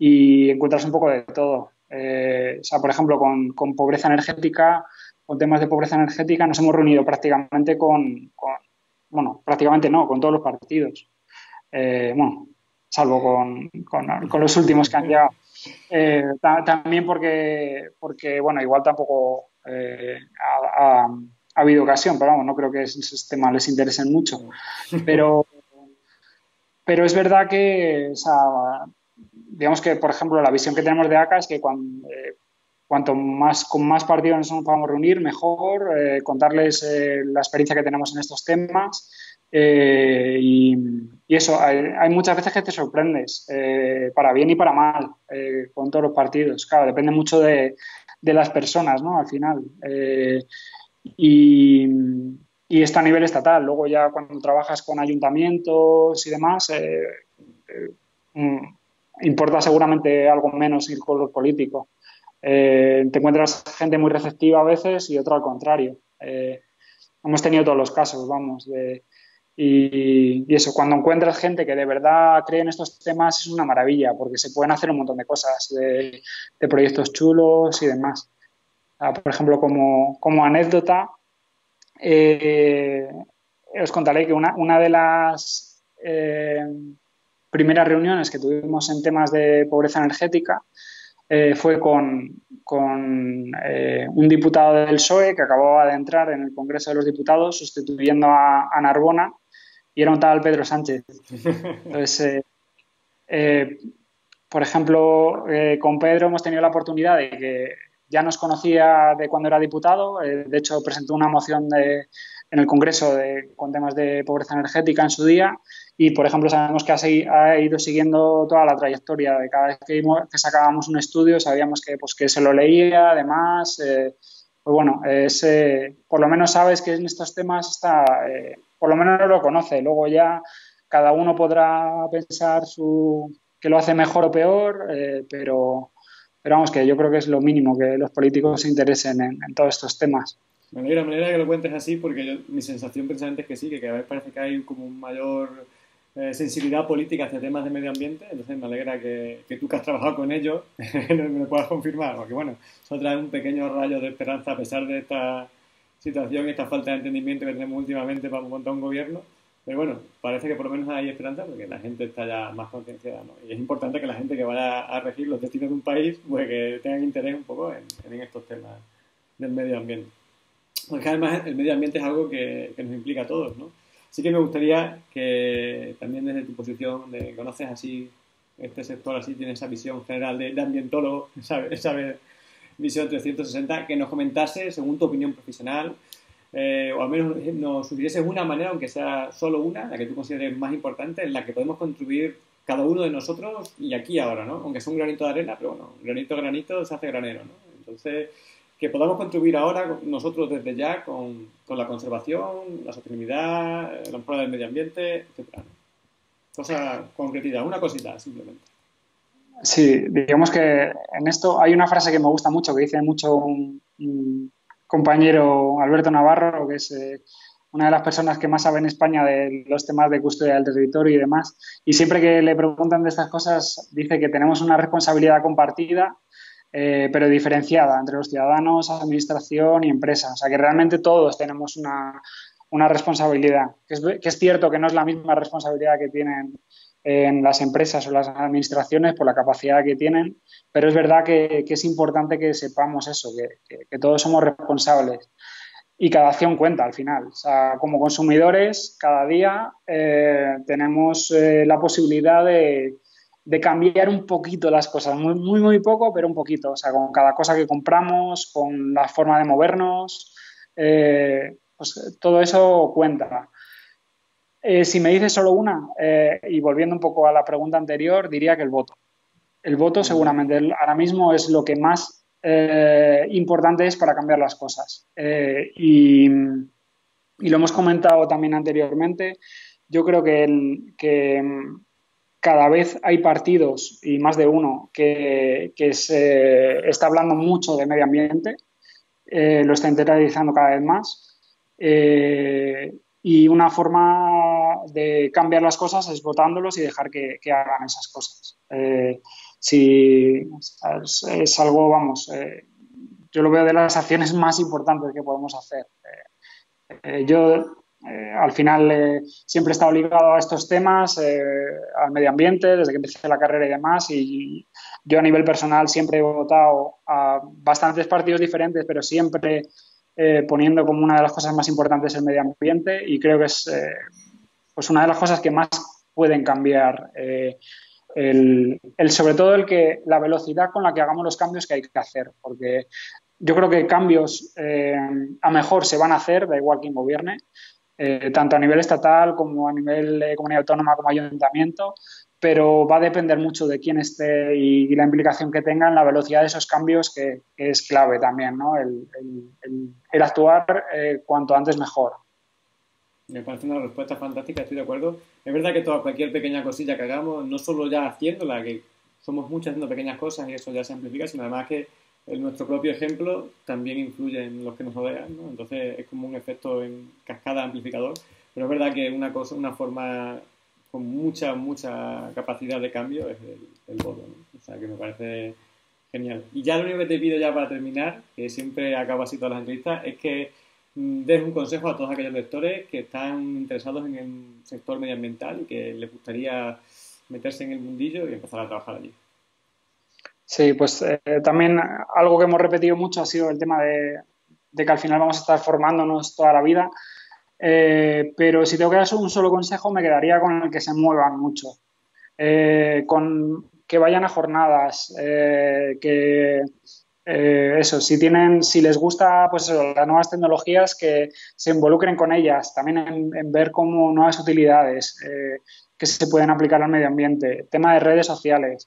Speaker 2: y encuentras un poco de todo. Eh, o sea, por ejemplo, con, con pobreza energética, con temas de pobreza energética, nos hemos reunido prácticamente con, con bueno, prácticamente no, con todos los partidos. Eh, bueno, salvo con, con, con, los últimos que han llegado. Eh, ta, también porque, porque, bueno, igual tampoco eh, ha, ha, ha, habido ocasión, pero vamos, no creo que esos temas les interesen mucho. Pero, pero es verdad que, o sea, digamos que, por ejemplo, la visión que tenemos de A C A es que cuando, eh, cuanto más con más partidos nos podamos reunir, mejor, eh, contarles eh, la experiencia que tenemos en estos temas. Eh, y, y, eso, hay, hay, muchas veces que te sorprendes, eh, para bien y para mal, eh, con todos los partidos. Claro, depende mucho de, de las personas, ¿no? Al final. Eh, y, y esto a nivel estatal. Luego ya cuando trabajas con ayuntamientos y demás, eh, eh, importa seguramente algo menos el color político. Eh, te encuentras gente muy receptiva a veces y otra al contrario. Eh, hemos tenido todos los casos, vamos, de, y, y, eso, cuando encuentras gente que de verdad cree en estos temas es una maravilla, porque se pueden hacer un montón de cosas, de, de proyectos chulos y demás. Ah, por ejemplo, como, como anécdota, eh, os contaré que una, una de las eh, primeras reuniones que tuvimos en temas de pobreza energética eh, fue con, con eh, un diputado del P S O E que acababa de entrar en el Congreso de los Diputados sustituyendo a, a Narbona, y era un tal Pedro Sánchez. Entonces, eh, eh, por ejemplo, eh, con Pedro hemos tenido la oportunidad de que ya nos conocía de cuando era diputado. Eh, de hecho, presentó una moción de, en el Congreso de, con temas de pobreza energética en su día. Y, por ejemplo, sabemos que ha, segui, ha ido siguiendo toda la trayectoria. De cada vez que, que sacábamos un estudio, sabíamos que, pues, que se lo leía, además. Eh, pues bueno, es, eh, por lo menos sabes que en estos temas está, eh, por lo menos lo conoce. Luego ya cada uno podrá pensar su, que lo hace mejor o peor, eh, pero, pero vamos, que yo creo que es lo mínimo, que los políticos se interesen en, en todos estos temas.
Speaker 1: Me alegra, me alegra que lo cuentes así, porque yo, mi sensación precisamente es que sí, que cada vez parece que hay como un mayor eh, sensibilidad política hacia temas de medio ambiente. Entonces me alegra que, que tú, que has trabajado con ellos, me lo puedas confirmar, porque bueno, eso trae un pequeño rayo de esperanza a pesar de esta situación y esta falta de entendimiento que tenemos últimamente para montar un gobierno. Pero bueno, parece que por lo menos hay esperanza porque la gente está ya más concienciada, ¿no? Y es importante que la gente que vaya a regir los destinos de un país, pues que tengan interés un poco en, en estos temas del medio ambiente. Porque además el medio ambiente es algo que, que nos implica a todos, ¿no? Así que me gustaría que también desde tu posición de conoces así este sector, así tienes esa visión general de, de ambientólogo, esa, esa visión trescientos sesenta, que nos comentase según tu opinión profesional, eh, o al menos nos sugirieses una manera, aunque sea solo una, la que tú consideres más importante, en la que podemos contribuir cada uno de nosotros y aquí ahora, ¿no? Aunque sea un granito de arena, pero bueno, granito a granito se hace granero, ¿no? Entonces, que podamos contribuir ahora nosotros desde ya con, con la conservación, la sostenibilidad, la mejora del medio ambiente, etcétera. Cosa concretita, una cosita simplemente.
Speaker 2: Sí, digamos que en esto hay una frase que me gusta mucho, que dice mucho un, un compañero, Alberto Navarro, que es eh, una de las personas que más sabe en España de los temas de custodia del territorio y demás, y siempre que le preguntan de estas cosas dice que tenemos una responsabilidad compartida, eh, pero diferenciada entre los ciudadanos, administración y empresa. O sea, que realmente todos tenemos una, una responsabilidad, que es, que es cierto que no es la misma responsabilidad que tienen en las empresas o las administraciones por la capacidad que tienen, pero es verdad que, que es importante que sepamos eso, que, que, que todos somos responsables y cada acción cuenta al final. O sea, como consumidores, cada día eh, tenemos eh, la posibilidad de, de cambiar un poquito las cosas, muy, muy, muy poco, pero un poquito. O sea, con cada cosa que compramos, con la forma de movernos, eh, pues todo eso cuenta. Eh, si me dices solo una, eh, y volviendo un poco a la pregunta anterior, diría que el voto. El voto seguramente ahora mismo es lo que más eh, importante es para cambiar las cosas. Eh, y, y, lo hemos comentado también anteriormente. Yo creo que, el, que cada vez hay partidos, y más de uno, que, que se está hablando mucho de medio ambiente, eh, lo está internalizando cada vez más. Eh, y una forma de cambiar las cosas es votándolos y dejar que, que hagan esas cosas. Eh, si es, es algo, vamos, eh, yo lo veo de las acciones más importantes que podemos hacer. Eh, yo, eh, al final, eh, siempre he estado ligado a estos temas, eh, al medio ambiente, desde que empecé la carrera y demás, y yo a nivel personal siempre he votado a bastantes partidos diferentes, pero siempre eh, poniendo como una de las cosas más importantes el medio ambiente, y creo que es eh, pues una de las cosas que más pueden cambiar eh, el, el, sobre todo el que la velocidad con la que hagamos los cambios que hay que hacer, porque yo creo que cambios eh, a mejor se van a hacer, da igual quién gobierne, eh, tanto a nivel estatal como a nivel de comunidad autónoma como ayuntamiento, pero va a depender mucho de quién esté y, y la implicación que tengan, la velocidad de esos cambios que, que es clave también, ¿no? El, el, el, el actuar eh, cuanto antes mejor.
Speaker 1: Me parece una respuesta fantástica, estoy de acuerdo. Es verdad que toda cualquier pequeña cosilla que hagamos, no solo ya haciéndola, que somos muchos haciendo pequeñas cosas y eso ya se amplifica, sino además que el, nuestro propio ejemplo también influye en los que nos rodean, ¿no? Entonces es como un efecto en cascada amplificador. Pero es verdad que una cosa, una forma con mucha, mucha capacidad de cambio es el, el voto, ¿no? O sea que me parece genial. Y ya lo único que te pido ya para terminar, que siempre acabo así todas las entrevistas, es que des un consejo a todos aquellos lectores que están interesados en el sector medioambiental y que les gustaría meterse en el mundillo y empezar a trabajar allí.
Speaker 2: Sí, pues eh, también algo que hemos repetido mucho ha sido el tema de, de que al final vamos a estar formándonos toda la vida, eh, pero si tengo que dar un solo consejo me quedaría con el que se muevan mucho, eh, con que vayan a jornadas, eh, que eh, eso, si tienen, si les gusta pues eso, las nuevas tecnologías, que se involucren con ellas, también en, en ver cómo nuevas utilidades eh, que se pueden aplicar al medio ambiente, tema de redes sociales.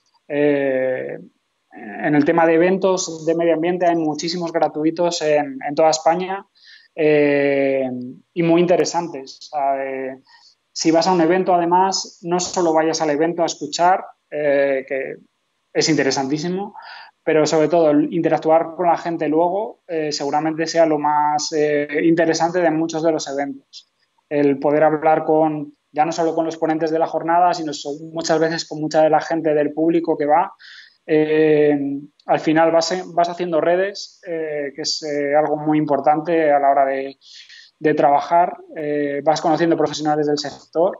Speaker 2: Eh, en el tema de eventos de medio ambiente hay muchísimos gratuitos en, en toda España eh, y muy interesantes. O sea, eh, si vas a un evento, además, no solo vayas al evento a escuchar, eh, que es interesantísimo, pero sobre todo el interactuar con la gente luego eh, seguramente sea lo más eh, interesante de muchos de los eventos. El poder hablar con, ya no solo con los ponentes de la jornada, sino muchas veces con mucha de la gente del público que va. Eh, al final vas, vas haciendo redes, eh, que es eh, algo muy importante a la hora de, de trabajar, eh, vas conociendo profesionales del sector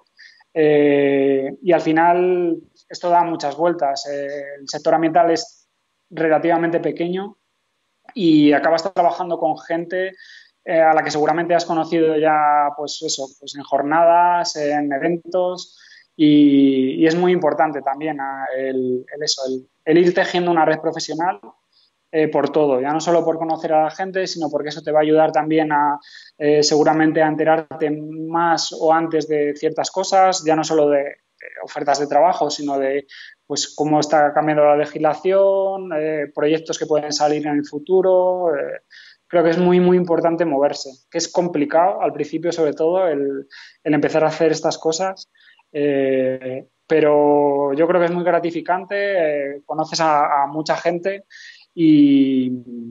Speaker 2: eh, y al final esto da muchas vueltas. Eh, el sector ambiental es relativamente pequeño y acabas trabajando con gente eh, a la que seguramente has conocido ya, pues eso, pues en jornadas, en eventos, y, y es muy importante también el, el eso, el, el, ir tejiendo una red profesional eh, por todo, ya no solo por conocer a la gente, sino porque eso te va a ayudar también a eh, seguramente a enterarte más o antes de ciertas cosas, ya no solo de, de ofertas de trabajo, sino de pues cómo está cambiando la legislación, eh, proyectos que pueden salir en el futuro. Eh, creo que es muy, muy importante moverse, que es complicado al principio, sobre todo, el, el empezar a hacer estas cosas. Eh, pero yo creo que es muy gratificante, eh, conoces a, a, mucha gente y,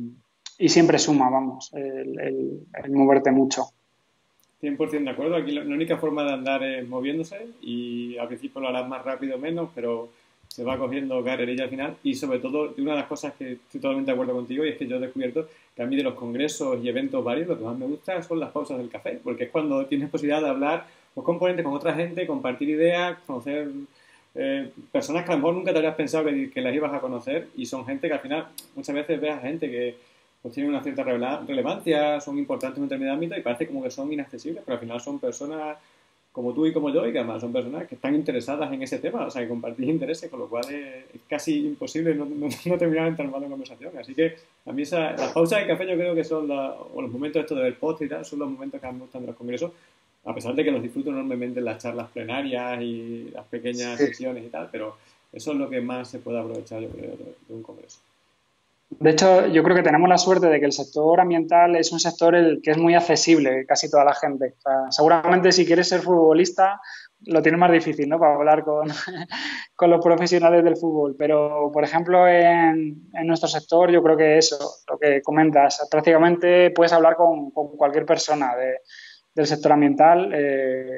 Speaker 2: y siempre suma, vamos, el, el, el moverte mucho.
Speaker 1: cien por ciento de acuerdo. Aquí la única forma de andar es moviéndose y al principio lo harás más rápido o menos, pero se va cogiendo carrerilla al final. Y sobre todo, una de las cosas que estoy totalmente de acuerdo contigo y es que yo he descubierto que a mí de los congresos y eventos varios lo que más me gusta son las pausas del café, porque es cuando tienes posibilidad de hablar pues, con ponentes, con otra gente, compartir ideas, conocer eh, personas que a lo mejor nunca te habrías pensado que, que las ibas a conocer y son gente que al final muchas veces ves a gente que pues tienen una cierta relevancia, son importantes en un determinado ámbito y parece como que son inaccesibles, pero al final son personas como tú y como yo y que además son personas que están interesadas en ese tema, o sea, que compartís intereses, con lo cual es, es casi imposible no, no, no terminar entrando en conversación. Así que a mí esa, las pausas de café yo creo que son la, o los momentos estos del post y tal, son los momentos que más me gustan de los congresos, a pesar de que los disfruto enormemente en las charlas plenarias y las pequeñas
Speaker 2: Sí.
Speaker 1: sesiones y tal, pero eso es lo que más se puede aprovechar yo creo de, de un congreso.
Speaker 2: De hecho, yo creo que tenemos la suerte de que el sector ambiental es un sector el que es muy accesible casi toda la gente. O sea, seguramente si quieres ser futbolista lo tienes más difícil, ¿no? Para hablar con, con los profesionales del fútbol. Pero, por ejemplo, en, en nuestro sector yo creo que eso, lo que comentas, prácticamente puedes hablar con, con cualquier persona de, del sector ambiental. Eh,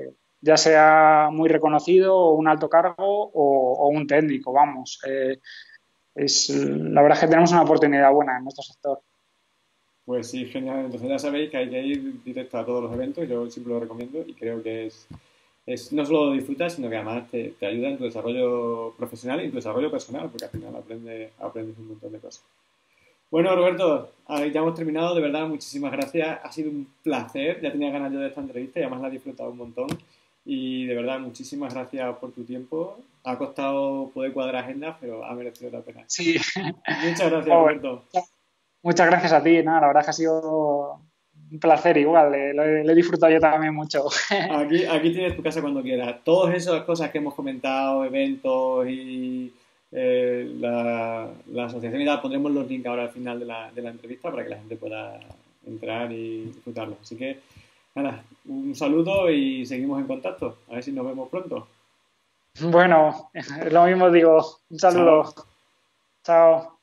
Speaker 2: ya sea muy reconocido o un alto cargo o, o un técnico, vamos. Eh, es, la verdad es que tenemos una oportunidad buena en nuestro sector.
Speaker 1: Pues sí, genial. Entonces ya sabéis que hay que ir directo a todos los eventos, yo siempre lo recomiendo y creo que es, es no solo lo disfrutas, sino que además te, te ayuda en tu desarrollo profesional y en tu desarrollo personal, porque al final aprendes, aprendes un montón de cosas. Bueno, Roberto, ahí ya hemos terminado. De verdad, muchísimas gracias. Ha sido un placer. Ya tenía ganas yo de esta entrevista y además la he disfrutado un montón. Y de verdad, muchísimas gracias por tu tiempo. Ha costado poder cuadrar agendas, pero ha merecido la pena.
Speaker 2: Sí.
Speaker 1: Muchas gracias,
Speaker 2: Joder.
Speaker 1: Roberto.
Speaker 2: Muchas gracias a ti, ¿no? La verdad es que ha sido un placer igual, eh, lo, he, lo, he disfrutado yo también mucho.
Speaker 1: Aquí, aquí tienes tu casa cuando quieras. Todas esas cosas que hemos comentado, eventos y eh, la, la asociación y tal, pondremos los links ahora al final de la, de la entrevista para que la gente pueda entrar y disfrutarlo. Así que, nada, un saludo y seguimos en contacto. A ver si nos vemos pronto.
Speaker 2: Bueno, lo mismo digo. Un
Speaker 1: Chao.
Speaker 2: saludo. Chao.